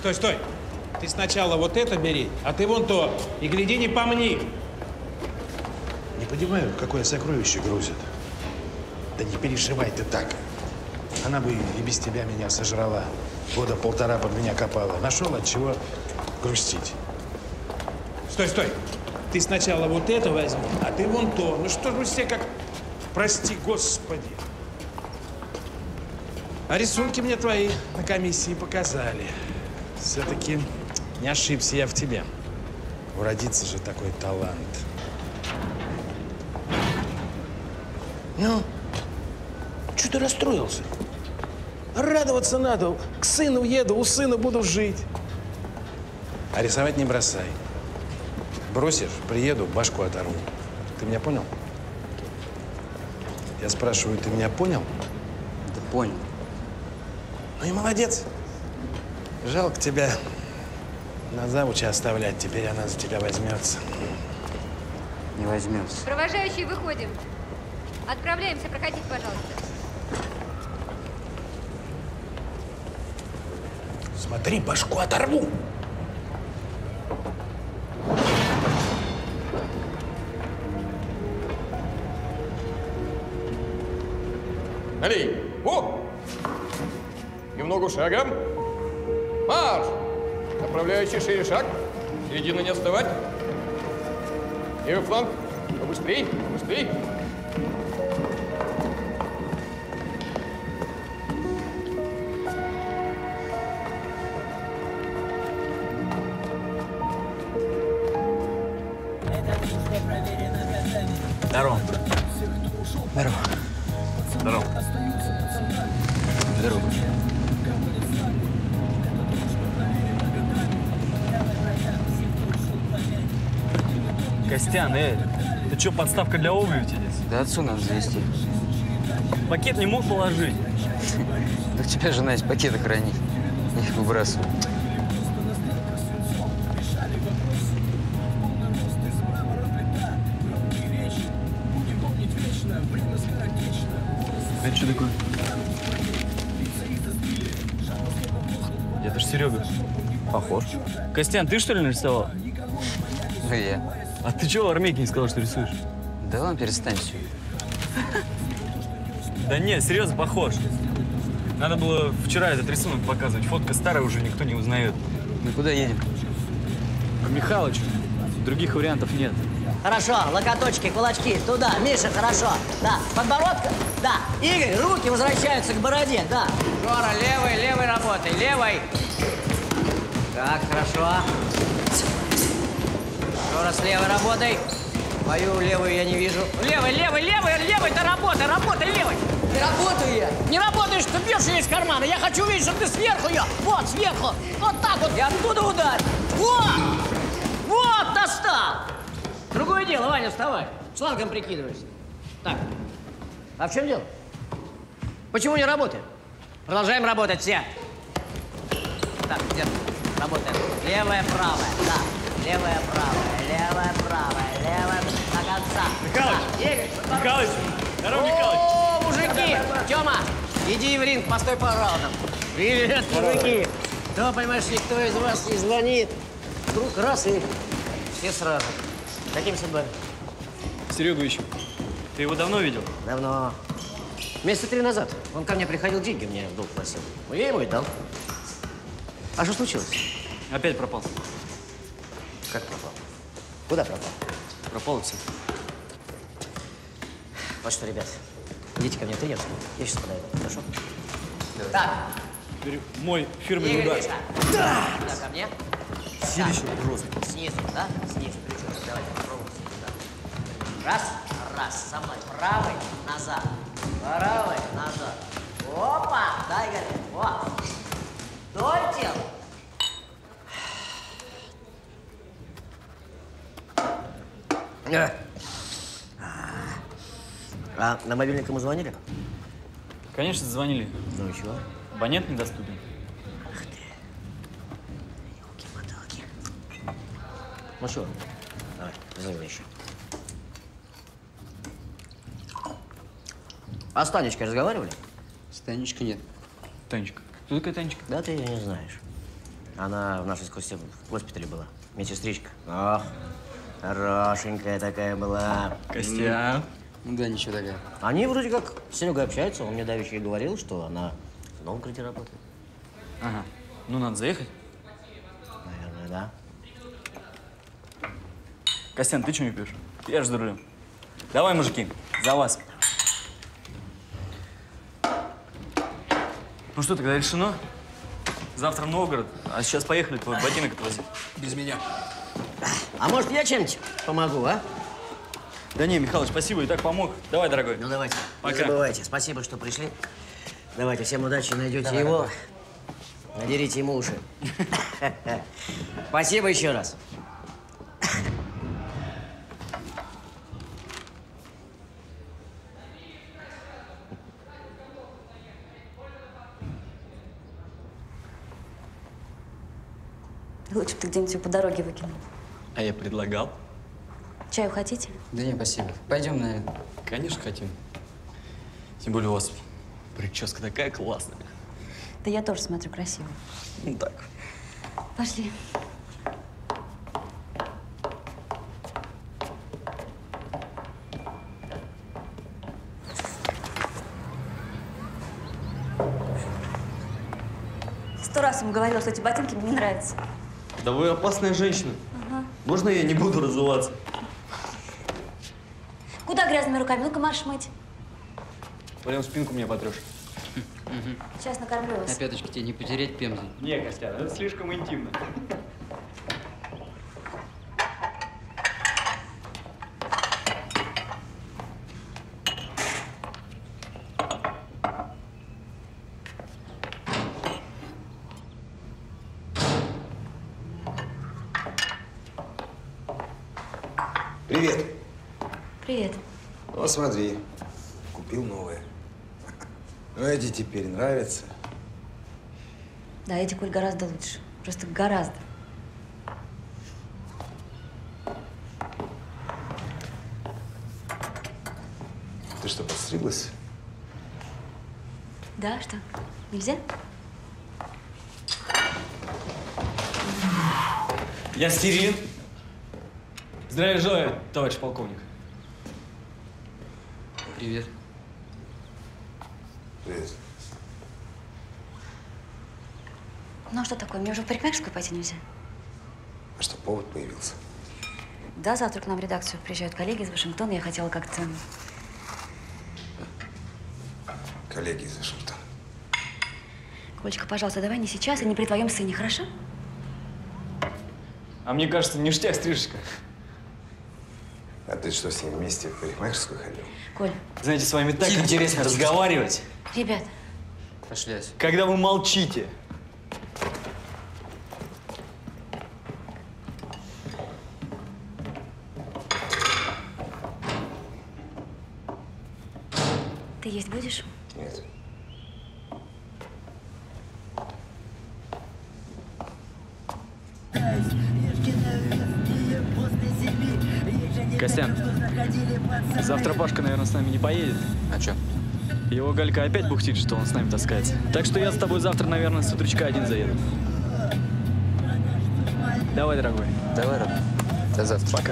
Стой, стой. Ты сначала вот это бери, а ты вон то. И гляди, не помни. Не понимаю, какое сокровище грузит. Да не переживай ты так. Она бы и без тебя меня сожрала. Года полтора под меня копала. Нашел от чего грустить. Стой, стой. Ты сначала вот это возьми, а ты вон то. Ну что же вы все как... Прости, Господи. А рисунки мне твои на комиссии показали. Все-таки не ошибся я в тебе. Уродится же такой талант. Ну, что ты расстроился? Радоваться надо. К сыну еду, у сына буду жить. А рисовать не бросай. Бросишь, приеду, башку оторву. Ты меня понял? Я спрашиваю, ты меня понял? Да понял. Ну и молодец. Жалко тебя на завуча оставлять. Теперь она за тебя возьмется. Не возьмется. Провожающие, выходим. Отправляемся, проходите, пожалуйста. Смотри, башку оторву. Налей! О! Немного шагом. Марш! Направляющий шире шаг. Середина не отставать. Левый фланг. Побыстрей, побыстрей. Здорово. Здорово. Здорово. Здорово. Костян, эй, ты что, подставка для обуви здесь? Да отцу надо завести. Пакет не мог положить? Да у тебя жена есть, пакеты хранить. Я их выбрасываю. Это что такое? Это ж Серега. Похож. Костян, ты что ли нарисовал? Ну, я. А ты чего в армейке не сказал, что рисуешь? Да ладно, перестань все. Да нет, серьезно, похож. Надо было вчера этот рисунок показывать. Фотка старая, уже никто не узнает. Мы куда едем? К Михалычу. Других вариантов нет. Хорошо, локоточки, кулачки, туда. Миша, хорошо. Да, подбородка. Да. Игорь, руки возвращаются к бороде, да. Жора, левой, левой работай, левой. Так, хорошо. Жора, с левой работай. Твою левую я не вижу. Левой, левой, левой, левой-то работай, работай левой. Не работаю я. Не работаешь, ты бьешь ее из кармана. Я хочу видеть, чтобы ты сверху ее. Вот, сверху. Вот так вот. Я оттуда ударь. Вот. Вот, достал. Другое дело, Ваня, вставай. Шлангом прикидывайся. Так. А в чем дело? Почему не работает? Продолжаем работать все. Так, где? Работаем. Левая, правая. Да. Левая, правая. Левая, правая. Левая. До конца. Михалыч! Да. Михалыч! Здорово, Михалыч! О, мужики! Тёма, иди в ринг, постой пару раундов. Привет, мужики! Кто, понимаешь, никто из вас не звонит. Вдруг раз и все сразу. Какими судьбами? Серегу ищу. Ты его давно видел? Давно. Месяца три назад. Он ко мне приходил, деньги мне в долг просил. Ну, я ему и дал. А что случилось? Опять пропал. Как пропал? Куда пропал? Пропал все. Вот что, ребят, идите ко мне в тренерскую. Я сейчас подойду, хорошо? Так. Теперь мой фирменный Игорь, удар. Миша. Да. Сюда ко мне. Силище Так. просто. Снизу, да? Снизу. Причем. Давайте попробуем снизу, да. Раз, раз, со мной. Правый, назад. Правый, назад. Опа! Дай, Игорь. Вот. Вдоль тела. А на мобильник ему звонили? Конечно, звонили. Ну и чего? Абонент недоступен. Ах ты. Елки-моталки. Ну что, давай, звони еще. А с Танечкой разговаривали? С Танечкой нет. Танечка. Кто такая Танечка? Да ты ее не знаешь. Она в нашей скорости в госпитале была. Медсестричка. Ох, хорошенькая такая была. Костя. Ну да, ничего такая. Они вроде как с Серегой общаются. Он мне давеча и говорил, что она в Новгороде работает. Ага. Ну, надо заехать. Наверное, да. Костян, ты что не пьешь? Я же за рулем. Давай, мужики, за вас. Ну что, тогда решено? Завтра в Новгород, а сейчас поехали твой ботинок отвозить. Без меня. А может, я чем-нибудь помогу, а? Да не, Михалыч, спасибо, и так помог. Давай, дорогой. Ну, давайте. Пока. Не забывайте. Спасибо, что пришли. Давайте, всем удачи, найдете Давай, его. давай. Надерите ему уши. Спасибо еще раз. Лучше бы ты где-нибудь его по дороге выкинул. А я предлагал. Чаю хотите? Да не, спасибо. Пойдем, наверное. Конечно, хотим. Тем более у вас прическа такая классная. Да я тоже смотрю красиво. Ну так. Пошли. Сто раз ему говорила, что эти ботинки мне не нравятся. Да вы опасная женщина. Ага. Можно я не буду разуваться? Куда грязными руками? Ну-ка, марш мыть. Прям спинку мне потрешь. Сейчас накормлю вас. На пяточки тебе не потереть пемзой. Не, Костян, это слишком интимно. Привет. Привет. Ну, смотри, купил новое. Ну, эти теперь нравятся. Да, эти, Коль, гораздо лучше. Просто гораздо. Ты что, подстриглась? Да, что? Нельзя? Я Стерин. Здравия желаю, товарищ полковник. Привет. Привет. Ну, а что такое? Мне уже в парикмахерскую пойти нельзя? А что, повод появился? Да, завтра к нам в редакцию приезжают коллеги из Вашингтона. Я хотела как-то… Коллеги из Вашингтона. Колечка, пожалуйста, давай не сейчас и не при твоем сыне, хорошо? А мне кажется, ништяк стрижечка. А ты что, с ним вместе в парикмахерскую ходил? Коль. Знаете, с вами так интересно разговаривать. Ребят. Пошлясь. Когда вы молчите. Ты есть будешь? Нет. Костян, завтра Пашка, наверное, с нами не поедет. А чё? Его Галька опять бухтит, что он с нами таскается. Так что я с тобой завтра, наверное, с утречка один заеду. Давай, дорогой. Давай, Ром. До завтра. Пока.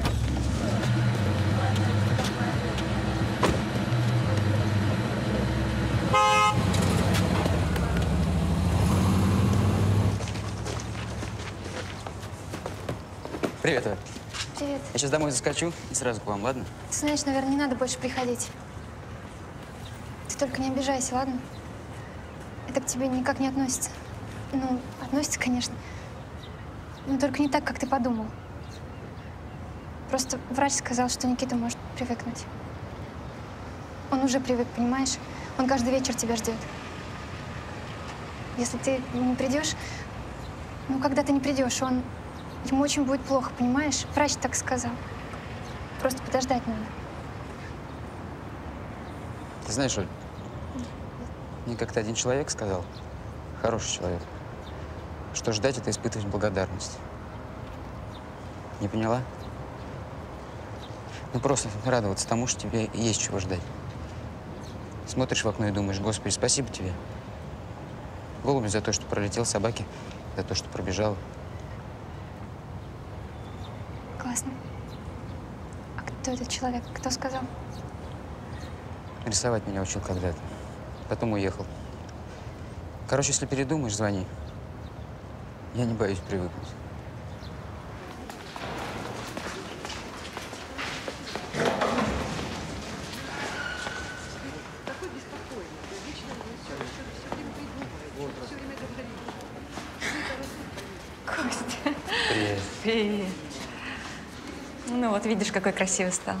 Привет, Оль. Привет. Я сейчас домой заскочу и сразу к вам, ладно? Ты знаешь, наверное, не надо больше приходить. Ты только не обижайся, ладно? Это к тебе никак не относится. Ну, относится, конечно. Но только не так, как ты подумал. Просто врач сказал, что Никита может привыкнуть. Он уже привык, понимаешь? Он каждый вечер тебя ждет. Если ты не придешь, ну, когда ты не придешь, он… Ему очень будет плохо, понимаешь? Врач так сказал. Просто подождать надо. Ты знаешь, Оль, мне как-то один человек сказал, хороший человек, что ждать — это испытывать благодарность. Не поняла? Ну, просто радоваться тому, что тебе есть чего ждать. Смотришь в окно и думаешь: Господи, спасибо тебе, голуби, за то, что пролетел, собаки за то, что пробежал. Классно. А кто этот человек? Кто сказал? Рисовать меня учил когда-то. Потом уехал. Короче, если передумаешь, звони. Я не боюсь привыкнуть. Костя. Привет. Привет. Ну вот, видишь, какой красивый стал.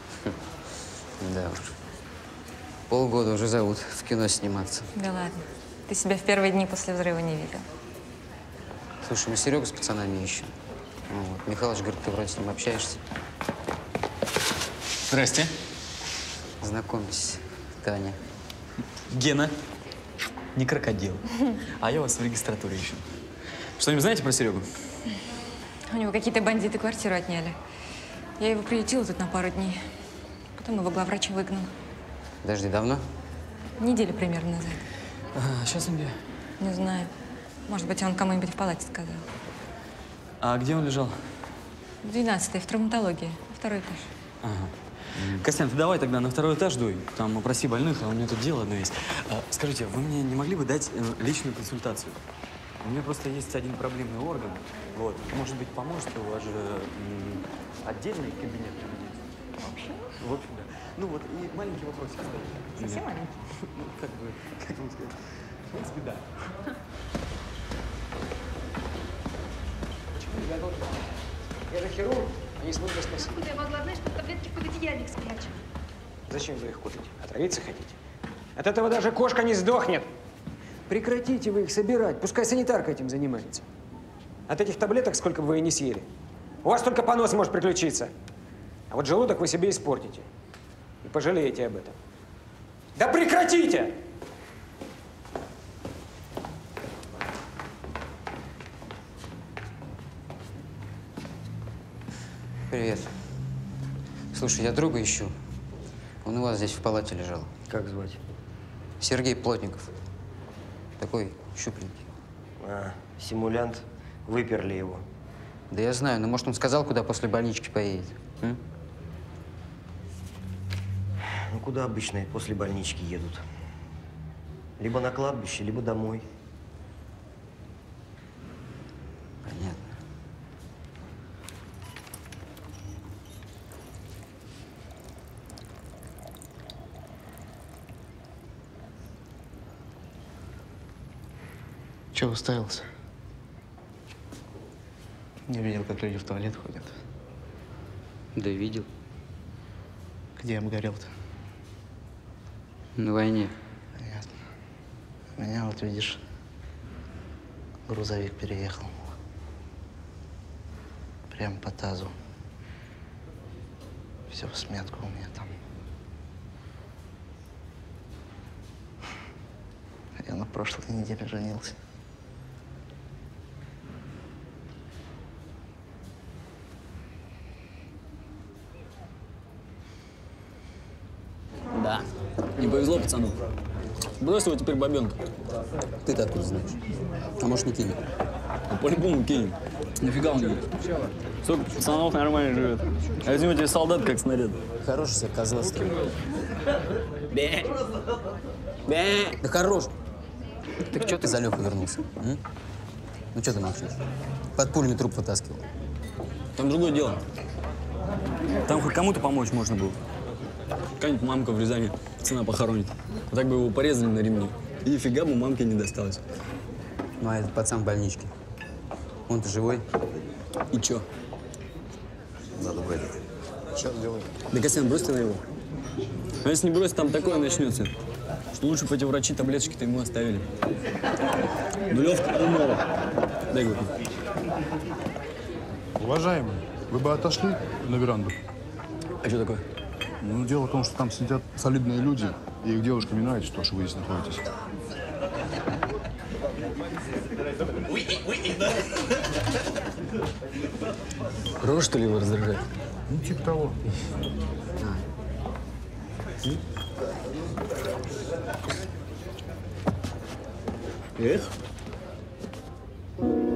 Да уж. Полгода уже зовут в кино сниматься. Да ладно. Ты себя в первые дни после взрыва не видел. Слушай, мы Серегу с пацанами ищем. Ну, вот. Михалыч говорит, ты вроде с ним общаешься. Здрасте. Знакомься, Таня. Гена. Не крокодил. А я вас в регистратуре ищу. Что-нибудь знаете про Серегу? У него какие-то бандиты квартиру отняли. Я его приютила тут на пару дней. Потом его главврач выгнал. Подожди, давно? Неделю примерно назад. А, сейчас он где? Не знаю. Может быть, он кому-нибудь в палате сказал. А где он лежал? Двенадцатый, в травматологии. Второй этаж. Ага. Костян, ты давай тогда на второй этаж дуй. Там опроси больных, а у меня тут дело одно есть. А, скажите, вы мне не могли бы дать э, личную консультацию? У меня просто есть один проблемный орган. Вот. Может быть, поможете? У вас же м, отдельный кабинет у меня есть. Вообще? В общем, да. Ну вот, и маленький вопросик, кстати. Совсем Да. маленький? Ну, как бы, как вам сказать? В принципе, да. Почему я должен? Я же хирург, а не смог бы спасти. Куда я могла, знаешь, под таблетки под одеяльник спрячу? Зачем вы их кутаете? Отравиться хотите? От этого даже кошка не сдохнет. Прекратите вы их собирать, пускай санитарка этим занимается. От этих таблеток, сколько бы вы и не съели, у вас только понос может приключиться. А вот желудок вы себе испортите. И пожалеете об этом. Да прекратите! Привет. Слушай, я друга ищу. Он у вас здесь в палате лежал. Как звать? Сергей Плотников. Такой щупленький. А, симулянт. Выперли его. Да я знаю, но может он сказал, куда после больнички поедет? М? Ну, куда обычно после больнички едут? Либо на кладбище, либо домой. Понятно. Чего уставился? Не видел, как люди в туалет ходят. Да видел. Где обгорел-то? На войне. Понятно. Меня вот, видишь, грузовик переехал. Прямо по тазу. Все в сметку у меня там. Я на прошлой неделе женился. Да. Не повезло пацану. Брось его теперь бабенка. Ты-то откуда знаешь? А может, не кинем? Ну, по-любому кинем. Нафига он едет? Сколько пацанов нормально живет. А возьмете солдат как снаряд. Хороший себе козла строил. Бе. Бе. Да хорош. Так что ты за Лёху вернулся? М? Ну что ты молчишь? Под пулями труп вытаскивал. Там другое дело. Там хоть кому-то помочь можно было. Какая-нибудь мамка в Рязани цена похоронит. А так бы его порезали на ремне. И нифига бы мамке не досталось. Ну, а этот пацан в больничке. Он-то живой. И чё? Надо брать. Что делать? Да, Костян, брось ты на его. А если не брось, там такое начнется, что лучше бы эти врачи таблеточки-то ему оставили. Нулевка умова. Дай губку. Уважаемый, вы бы отошли на веранду? А что такое? Ну, дело в том, что там сидят солидные люди, и их девушка не нравится, то, что вы здесь находитесь. Рожь, что ли, его раздражает? Ну, типа того. Эх.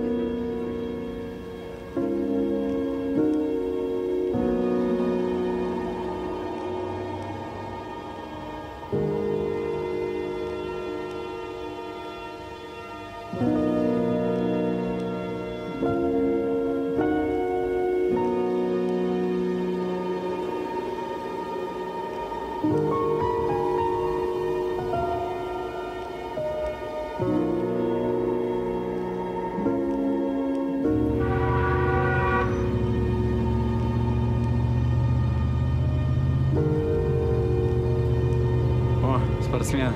спортсмены.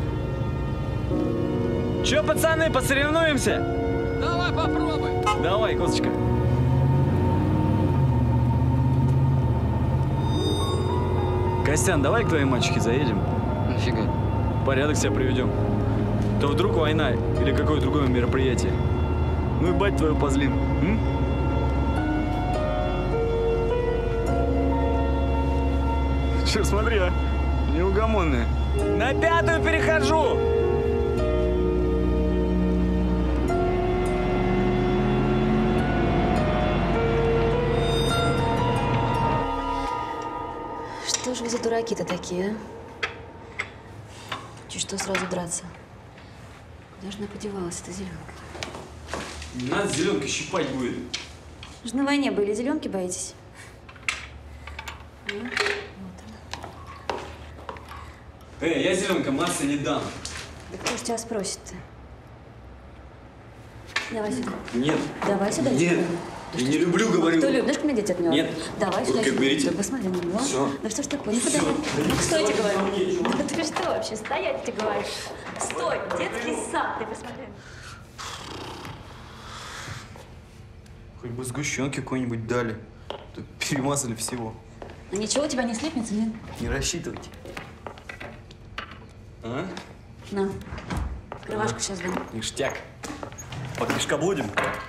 Че, пацаны, посоревнуемся? Давай попробуй. Давай, косточка. Костян, давай к твоей мачехе заедем. Нафига? Порядок себя приведем. То вдруг война или какое другое мероприятие. Ну и бать твою позлим. М? Че, смотри, а? Неугомонная. На пятую перехожу! Что же вы за дураки-то такие, а? Чуть что сразу драться. Куда же она подевалась, эта зеленка? Не надо зеленкой щипать будет. Вы же на войне были, зеленки боитесь? Ну, Эй, я зеленка массы не дам. да кто ж тебя спросит-то? Давай сюда. Нет. Давай сюда. Нет. Да Я не люблю, говорю. Кто любит? Знаешь, как меня дети от него? Нет. Давай сюда. Руки уберите. Да посмотри на него. Все. Да что ж такое? Ну Все. подавай. Ну что я тебе говорю? Все. Да ты что вообще? Стоять тебе говорю. Стой, детский сад, ты посмотри. Хоть бы сгущенки какой-нибудь дали. Тут перемазали всего. А ничего у тебя не слипнется, нет? Не рассчитывайте. А? На. Крывашку сейчас дам. Ништяк. Покрышка будем?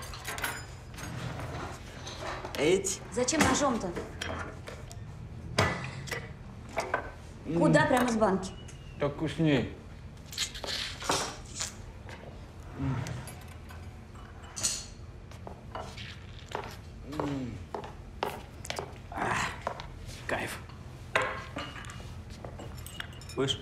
Эть. Зачем ножом-то? Куда? Прямо с банки. Так вкусней. Кайф. Слышь?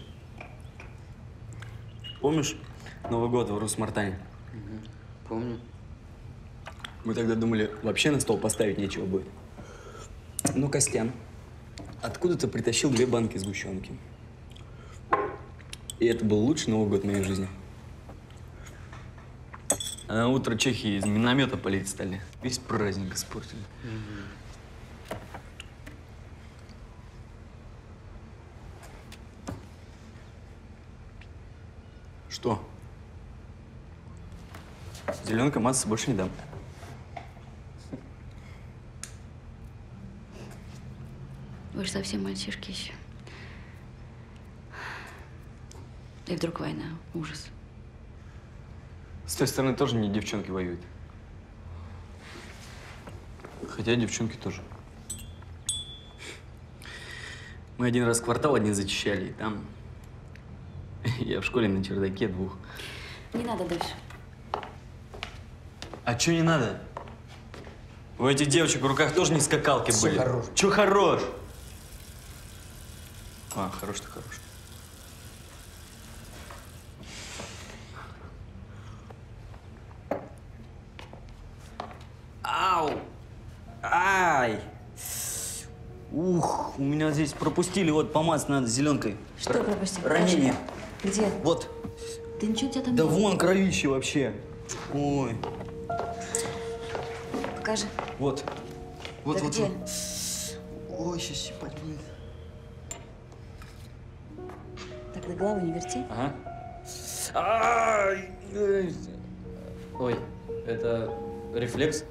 Помнишь Новый год в Русмартане? Угу. Помню. Мы тогда думали, вообще на стол поставить нечего будет. Ну, Костян, откуда ты притащил две банки сгущенки? И это был лучший Новый год в моей жизни. А на утро чехи из миномета палить стали. Весь праздник испортили. Угу. Что? Зеленка массы больше не дам. Вы же совсем мальчишки еще. И вдруг война. Ужас. С той стороны тоже не девчонки воюют. Хотя девчонки тоже. Мы один раз квартал один зачищали, и там… Я в школе на чердаке двух. Не надо дальше. А чё не надо? У этих девочек в руках тоже не скакалки Всё были. хорош. Чё хорош? А, хорош-то хорош. Ау! Ай! Ух, у меня здесь пропустили, вот помазать надо зеленкой. Что пропустил? Ранение. Где? Вот. Да ничего у тебя там Да нет. вон кровище вообще. Ой. Покажи. Вот. Вот, Да вот, где? вот. Ой, сейчас щипать будет. Так, на голову не верти. Ага. Ай! Ой. Ой, это рефлекс.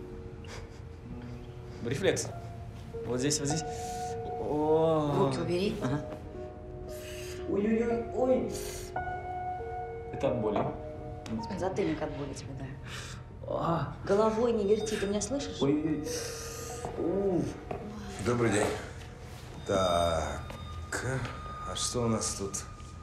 Рефлекс. Вот здесь, вот здесь. О. Руки убери. Ага. Ой-ой-ой, ой. Это от боли. Затыльник от боли тебе, да. А. Головой не верти, ты меня слышишь? Ой. У. Добрый день. Так, а что у нас тут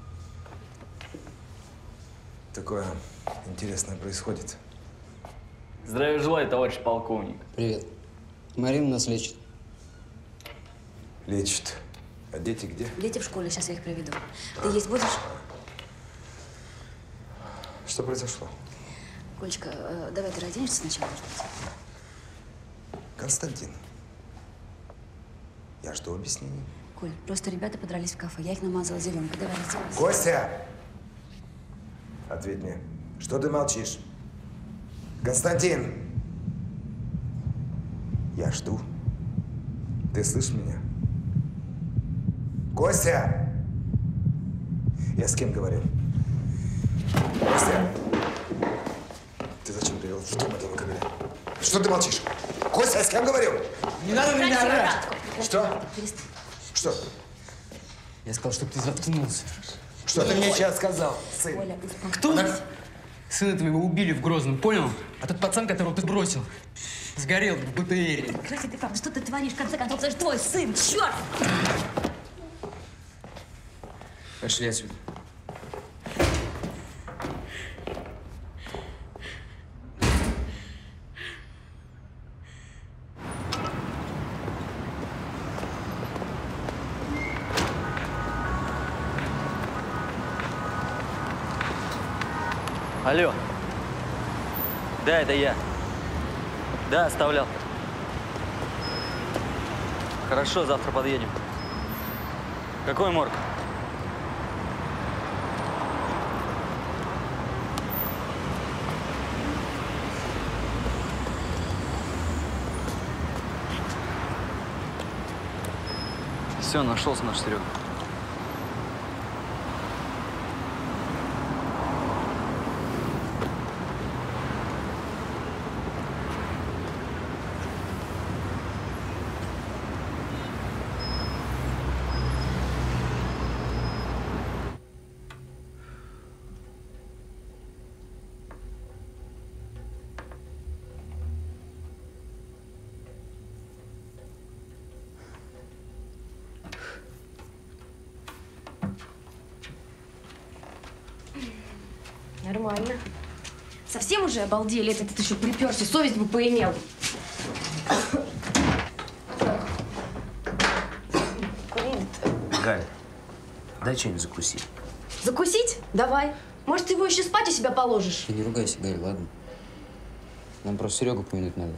такое интересное происходит? Здравия желаю, товарищ полковник. Привет. Марина нас лечит. Лечит. А дети где? Дети в школе, сейчас я их проведу. Ты есть будешь? Что произошло? Колечка, э, давай ты разденешься сначала, может быть? Константин, я жду объяснений. Коль, просто ребята подрались в кафе, я их намазала зеленкой. Давай раздевайся. Костя! Ответь мне, что ты молчишь? Константин! Я жду. Ты слышишь меня? Костя! Я с кем говорил? Костя! Ты зачем привел в дом этого ковыля? Что ты молчишь? Костя, я с кем говорил? Не надо на меня орать! Что? Что? Я сказал, чтобы ты заткнулся. Что ты мне сейчас сказал, сын? Кто? Сына твоего убили в Грозном, понял? А тот пацан, которого ты бросил, сгорел в БТРе. Прекрати, ты правда, что ты творишь? В конце концов, это же твой сын, черт! Пошли отсюда. Алло. Да, это я. Да, оставлял. Хорошо, завтра подъедем. Какой морг? Все, нашелся наш Серега. Нормально. Совсем уже обалдели? Это ты еще приперся, совесть бы поимел. Галь, дай что-нибудь закусить. Закусить? Давай. Может, ты его еще спать у себя положишь? Ты не ругайся, Галь, ладно? Нам просто Серегу помянуть надо.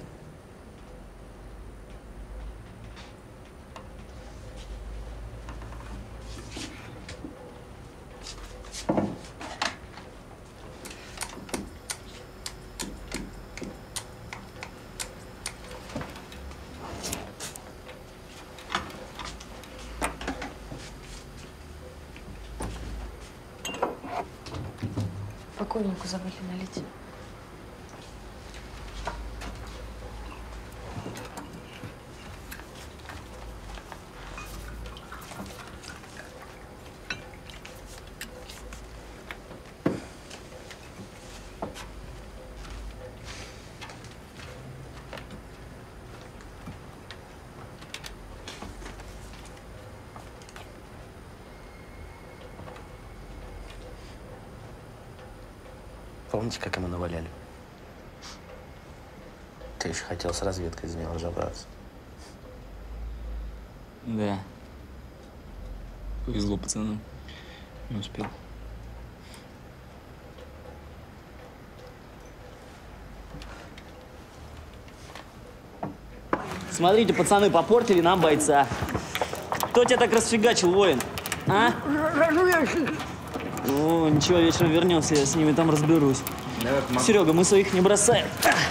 Покойнику забыли налить. Помните, как ему наваляли? Ты еще хотел с разведкой из него разобраться. Да. Повезло пацанам. Не успел. Смотрите, пацаны, попортили нам бойца. Кто тебя так расфигачил, воин? А? Ну, ничего, вечером вернемся, я с ними там разберусь. Давай, помогу. Серега, мы своих не бросаем.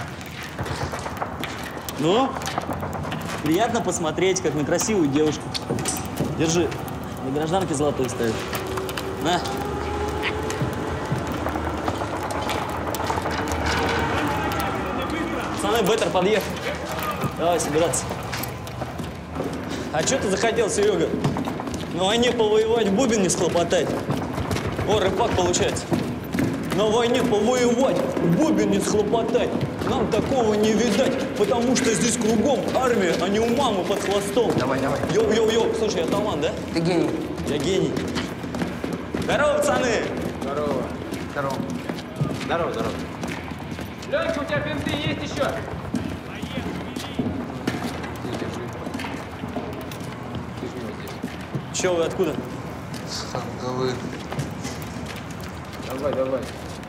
Ну, приятно посмотреть, как на красивую девушку. Держи, на гражданке золотой ставишь. На. Пацаны, беттер подъехал. Давай собираться. А что ты захотел, Серега? На войне повоевать, бубен не схлопотать. О, рыбак получается. На войне повоевать, бубен не схлопотать. Нам такого не видать, потому что здесь кругом армия, а не у мамы под хвостом. Давай, давай. Йоу-йоу-йоу, слушай, я талант, да? Ты гений. Я гений. Здорово, пацаны! Здорово. Здорово. Здорово, здорово. Ленька, у тебя бинты есть еще? Че вы, откуда? С Ханговы. Давай, давай.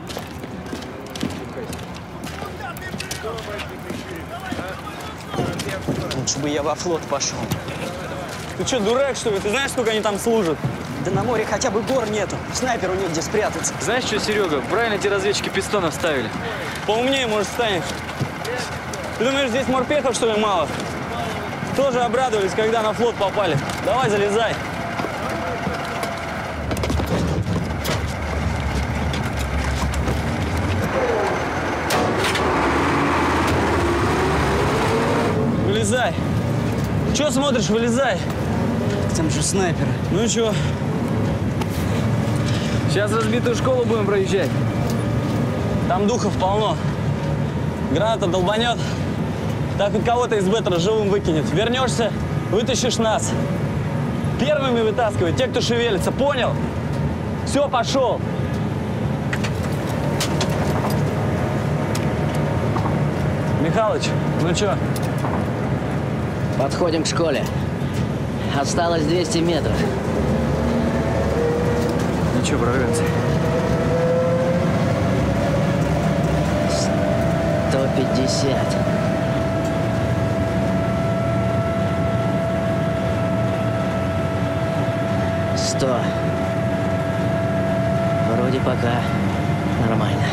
Лучше бы я во флот пошел. Ты что, дурак, что ли? Ты знаешь, сколько они там служат? Да на море хотя бы гор нету. Снайперу негде спрятаться. Знаешь что, Серега, правильно те разведчики пистонов ставили. Поумнее, может, станешь. Ты думаешь, здесь морпехов, что ли, мало? Тоже обрадовались, когда на флот попали. Давай, залезай. вылезай. Че смотришь, вылезай. Там же снайперы. Ну и чё? Сейчас разбитую школу будем проезжать. Там духов полно. Граната долбанет. Так хоть кого-то из беттера живым выкинет. Вернешься, вытащишь нас. Первыми вытаскивай те, кто шевелится. Понял? Все, пошел. Михалыч, ну чё? Подходим к школе. Осталось двести метров. Ничего, прорвемся. сто пятьдесят. сто. Вроде пока нормально.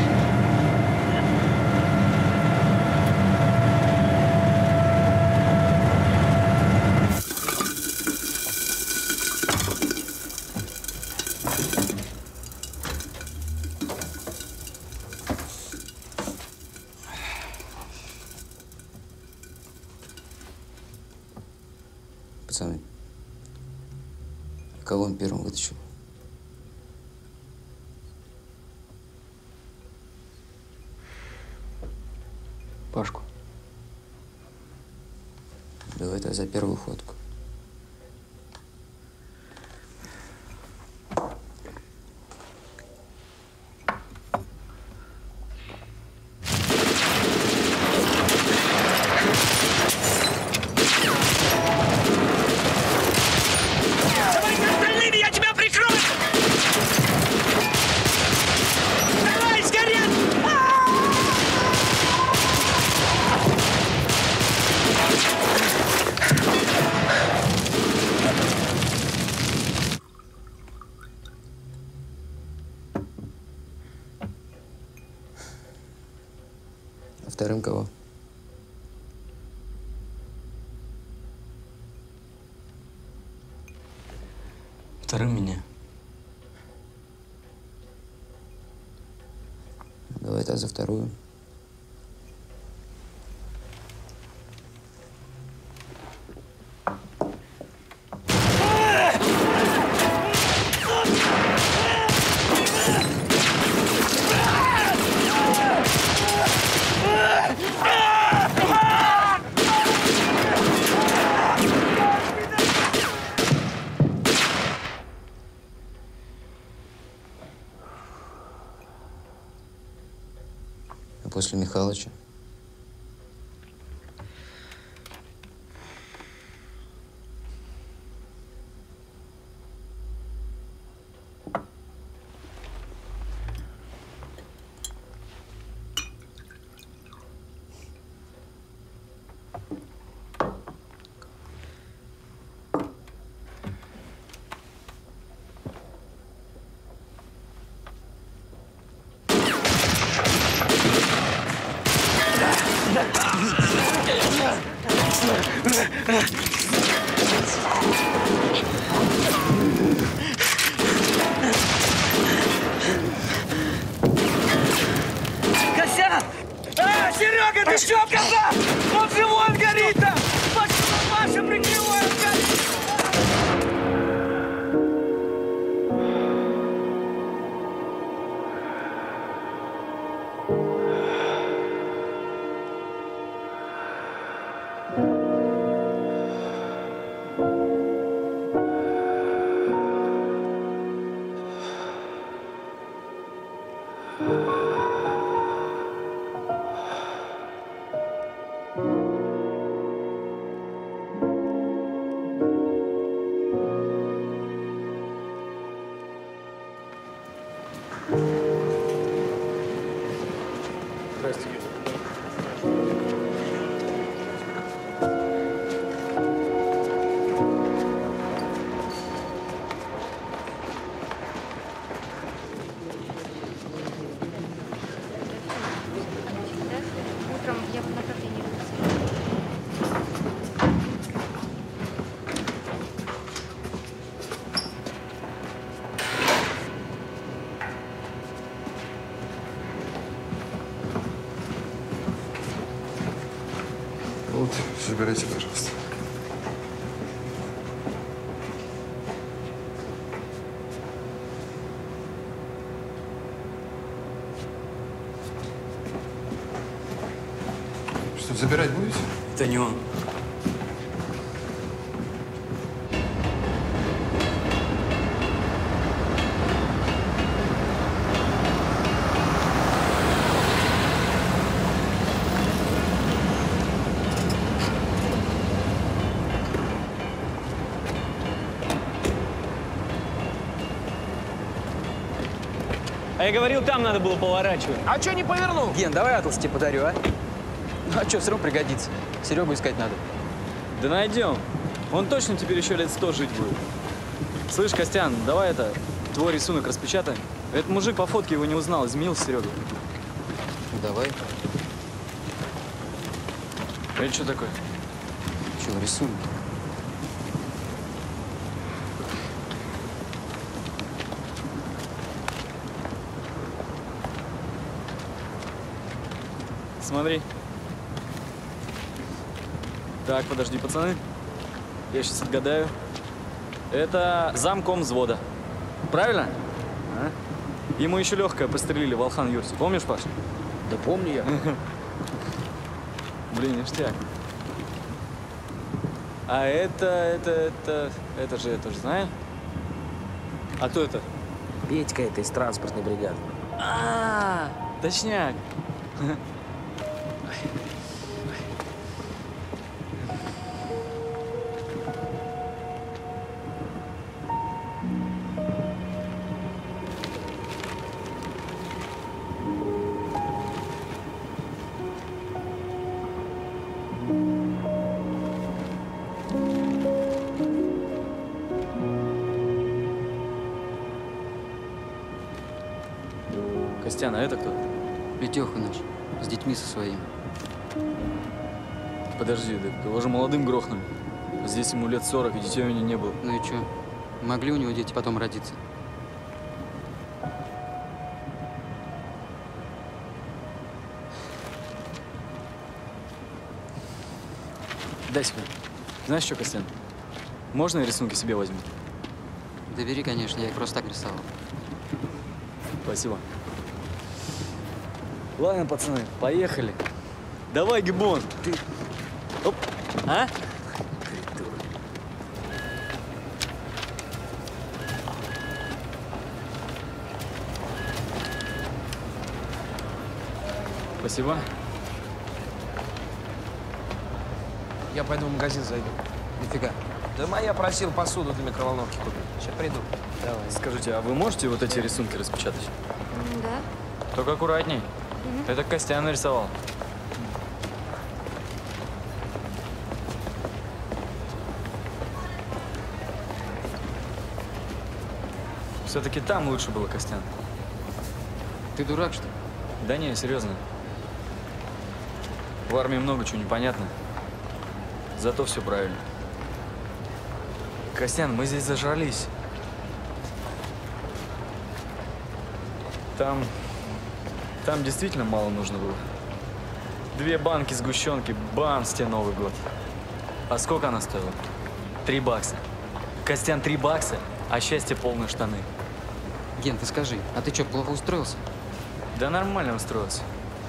Пацаны, кого он первым вытащил? Пашку. Давай-то за первую ходку. Вторым кого? Вторым меня. Давай-то за вторую. А после Михалыча? Костя! А, Серега, ты что, коза? Он живой горит там! Паша, прикрывай, он горит! Утром я в направлении. Забирайте, пожалуйста. Что, забирать будете? Это не он. А я говорил, там надо было поворачивать. А чё не повернул? Ген, давай атлас тебе подарю, а? Ну, а чё, все равно пригодится. Серегу искать надо. Да найдем. Он точно теперь еще лет сто жить будет. Слышь, Костян, давай это, твой рисунок распечатай. Этот мужик по фотке его не узнал, изменился Серега. Давай. А это что такое? Чё, рисунок? Смотри. Так, подожди, пацаны. Я сейчас отгадаю. Это замком взвода. Правильно? А? Ему еще легкое пострелили в Алхан Юрсе. Помнишь, Паш? Да помню я. Блин, ништяк. А это, это, это, это же, это же, знаешь? А кто это? Петька это из транспортной бригады. А, точняк. Костян, а это кто? Летеха наш. С детьми со своими. Подожди, так его же молодым грохнули. Здесь ему лет сорок, и детей у него не было. Ну и чё? Могли у него дети потом родиться? Дай сюда. Знаешь что, Костян? Можно я рисунки себе возьму? Да бери, конечно, я их просто так рисовал. Спасибо. Ладно, пацаны, поехали. Давай, Гибон. Ты... Оп. А? Спасибо. Я пойду в магазин зайду. Нифига. Да моя просил посуду для микроволновки купить. Сейчас приду. Давай. Скажите, а вы можете вот эти рисунки распечатать? Да. Только аккуратней. Мгм. Это Костян нарисовал. Все-таки там лучше было, Костян. Ты дурак, что ли? Да не, серьезно. В армии много чего непонятно. Зато все правильно. Костян, мы здесь зажрались. Там... Там действительно мало нужно было. Две банки сгущенки, бамс, тебе Новый год. А сколько она стоила? Три бакса. Костян, три бакса, а счастье полные штаны. Ген, ты скажи, а ты что, плохо устроился? Да нормально устроился.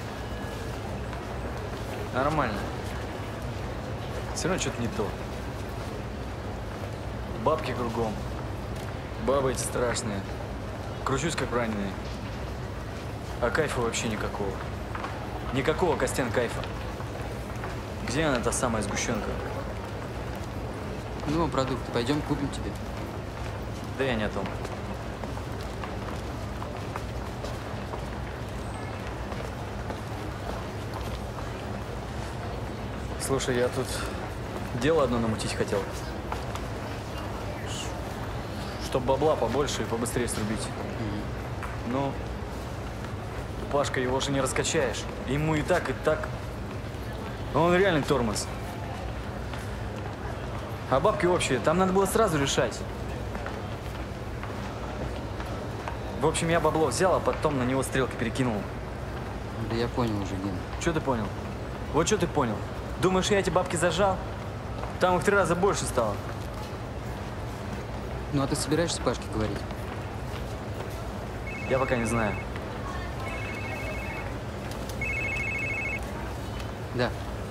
Нормально. Все равно что-то не то. Бабки кругом. Бабы эти страшные. Кручусь как раненый. А кайфа вообще никакого. Никакого, Костян, кайфа. Где она, та самая сгущенка? Ну, продукты, пойдем купим тебе. Да я не о том. Слушай, я тут дело одно намутить хотел. Чтоб бабла побольше и побыстрее срубить. Mm-hmm. Ну, Пашка, его же не раскачаешь. Ему и так, и так. Он реально тормоз. А бабки общие, там надо было сразу решать. В общем, я бабло взял, а потом на него стрелки перекинул. Да я понял уже, Ген. Что ты понял? Вот что ты понял? Думаешь, я эти бабки зажал? Там их в три раза больше стало. Ну, а ты собираешься Пашке говорить? Я пока не знаю. Да.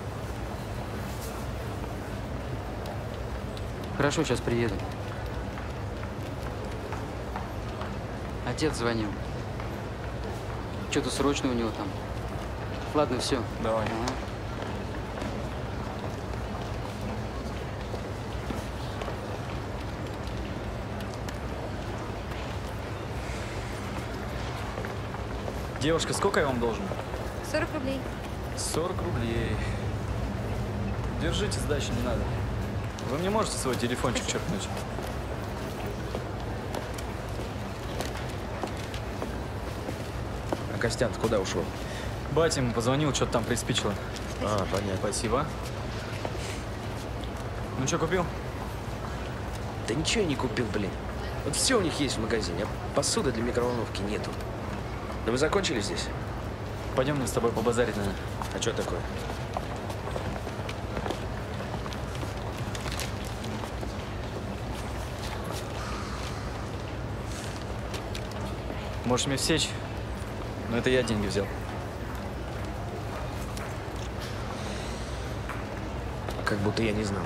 Хорошо, сейчас приеду. Отец звонил. Что-то срочно у него там. Ладно, все. Давай. Ага. Девушка, сколько я вам должен? сорок рублей. сорок рублей. Держите, сдачи не надо. Вы мне можете свой телефончик черкнуть? А Костян куда ушел? Батя ему позвонил, что-то там приспичило. А, понятно. Спасибо. Ну что, купил? Да ничего я не купил, блин. Вот все у них есть в магазине, а посуды для микроволновки нету. Да вы закончили здесь? Пойдем мне с тобой побазарить, наверное. А что такое? Можешь мне всечь, но это я деньги взял. Как будто я не знал.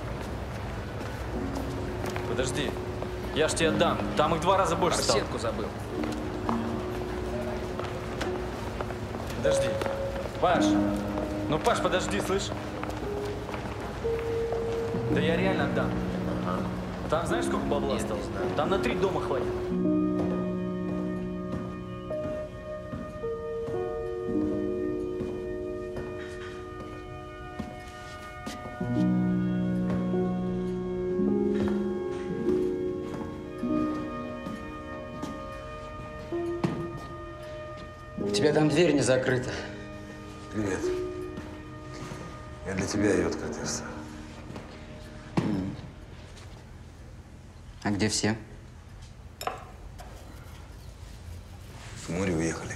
Подожди, я ж тебе отдам. Там их два раза больше А стало. сетку забыл. Подожди. Паш, ну, Паш, подожди, слышь? Да я реально отдам. Ага. Там знаешь, сколько бабла Нет, осталось? не знаю. Там на три дома хватит. У тебя там дверь не закрыта. Привет. Я для тебя ее открытый оставил. А где все? В море уехали.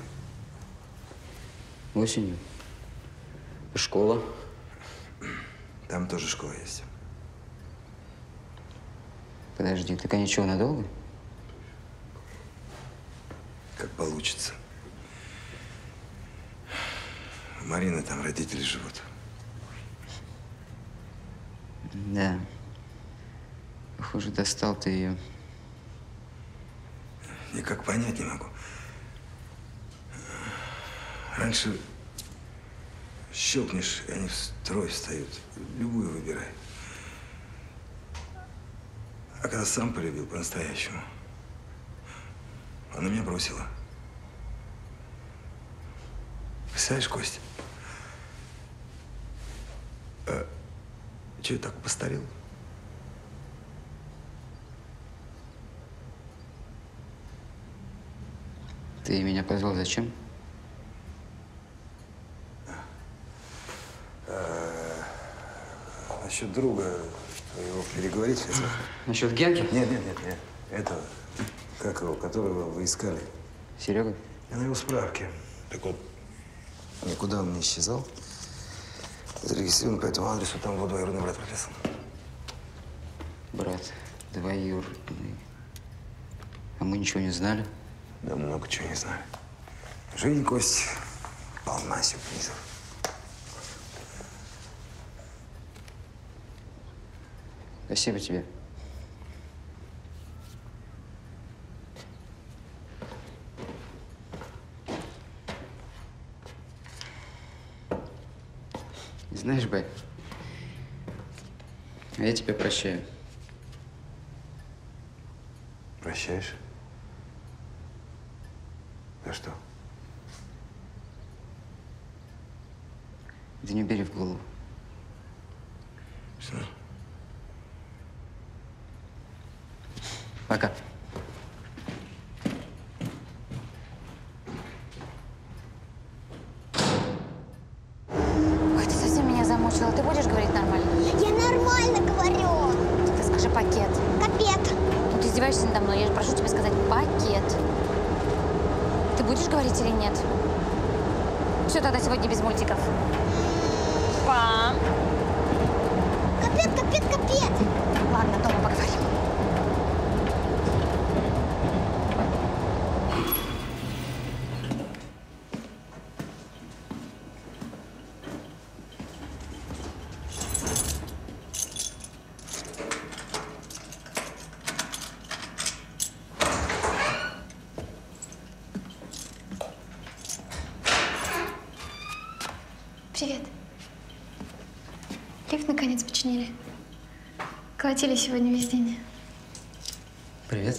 Осенью. Школа. Там тоже школа есть. Подожди, так они чего, надолго? Как получится. У Марины там родители живут. Да. Похоже, достал ты ее. Никак понять не могу. Раньше щелкнешь, и они в строй встают. Любую выбирай. А когда сам полюбил по-настоящему, она меня бросила. Представляешь, Костя? А, че, так постарел? Ты меня позвал зачем? А, насчет друга твоего переговорить хотел. Насчет Генки? Нет, нет, нет, нет. Этого, как его, которого вы искали. Серега? Я навел справки. Так вот, никуда он не исчезал. Зарегистрирован по этому адресу, там его двоюродный брат прописан. Брат, двоюродный. А мы ничего не знали? Да много чего не знали. Жизнь, Кость, полна сюрпризов. Спасибо тебе. Знаешь, Бай, а я тебя прощаю. Прощаешь? За что? Да не бери в голову. Что? Пока. Ой, ты совсем меня замучила. Ты будешь говорить нормально? Я нормально говорю. Ты скажи пакет. Капет. Ну ты издеваешься надо мной. Я же прошу тебя сказать пакет. Ты будешь говорить или нет? Все, тогда сегодня без мультиков. Па. А? Капец, капец, капец! Ладно, дома поговорим. Привет. Лифт наконец починили. Колотили сегодня весь день. Привет.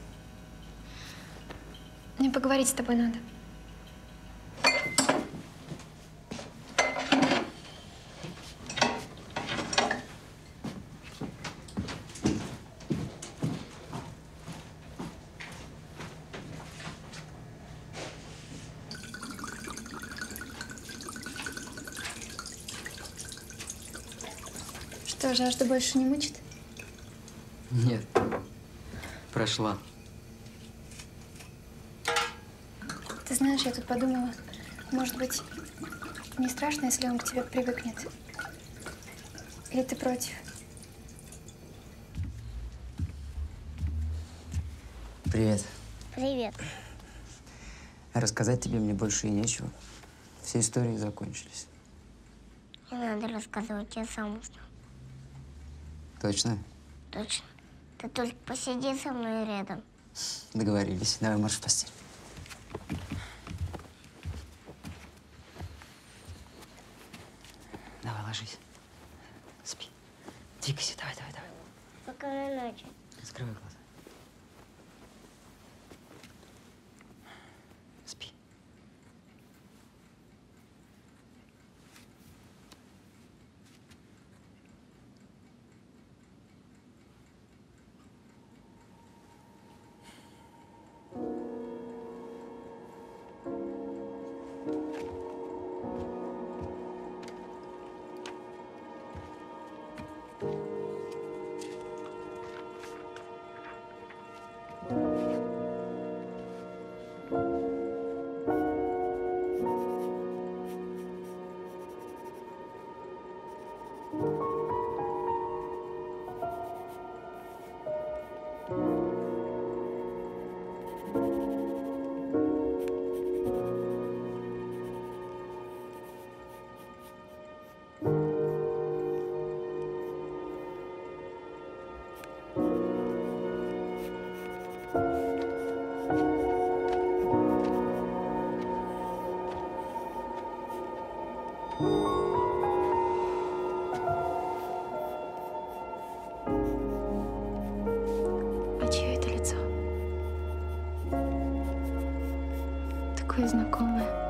Мне поговорить с тобой надо. Что, жажда больше не мучит? Нет. Прошла. Ты знаешь, я тут подумала, может быть, не страшно, если он к тебе привыкнет? Или ты против? Привет. Привет. Рассказать тебе мне больше и нечего. Все истории закончились. Не надо рассказывать, я сам узнал. Точно? Точно. Ты только посиди со мной рядом. Договорились. Давай марш в постель. Давай, ложись. Спи. Двигайся, давай, давай, давай. Спокойной ночи. Закрывай глаза. Спи. А чье это лицо? Такое знакомое.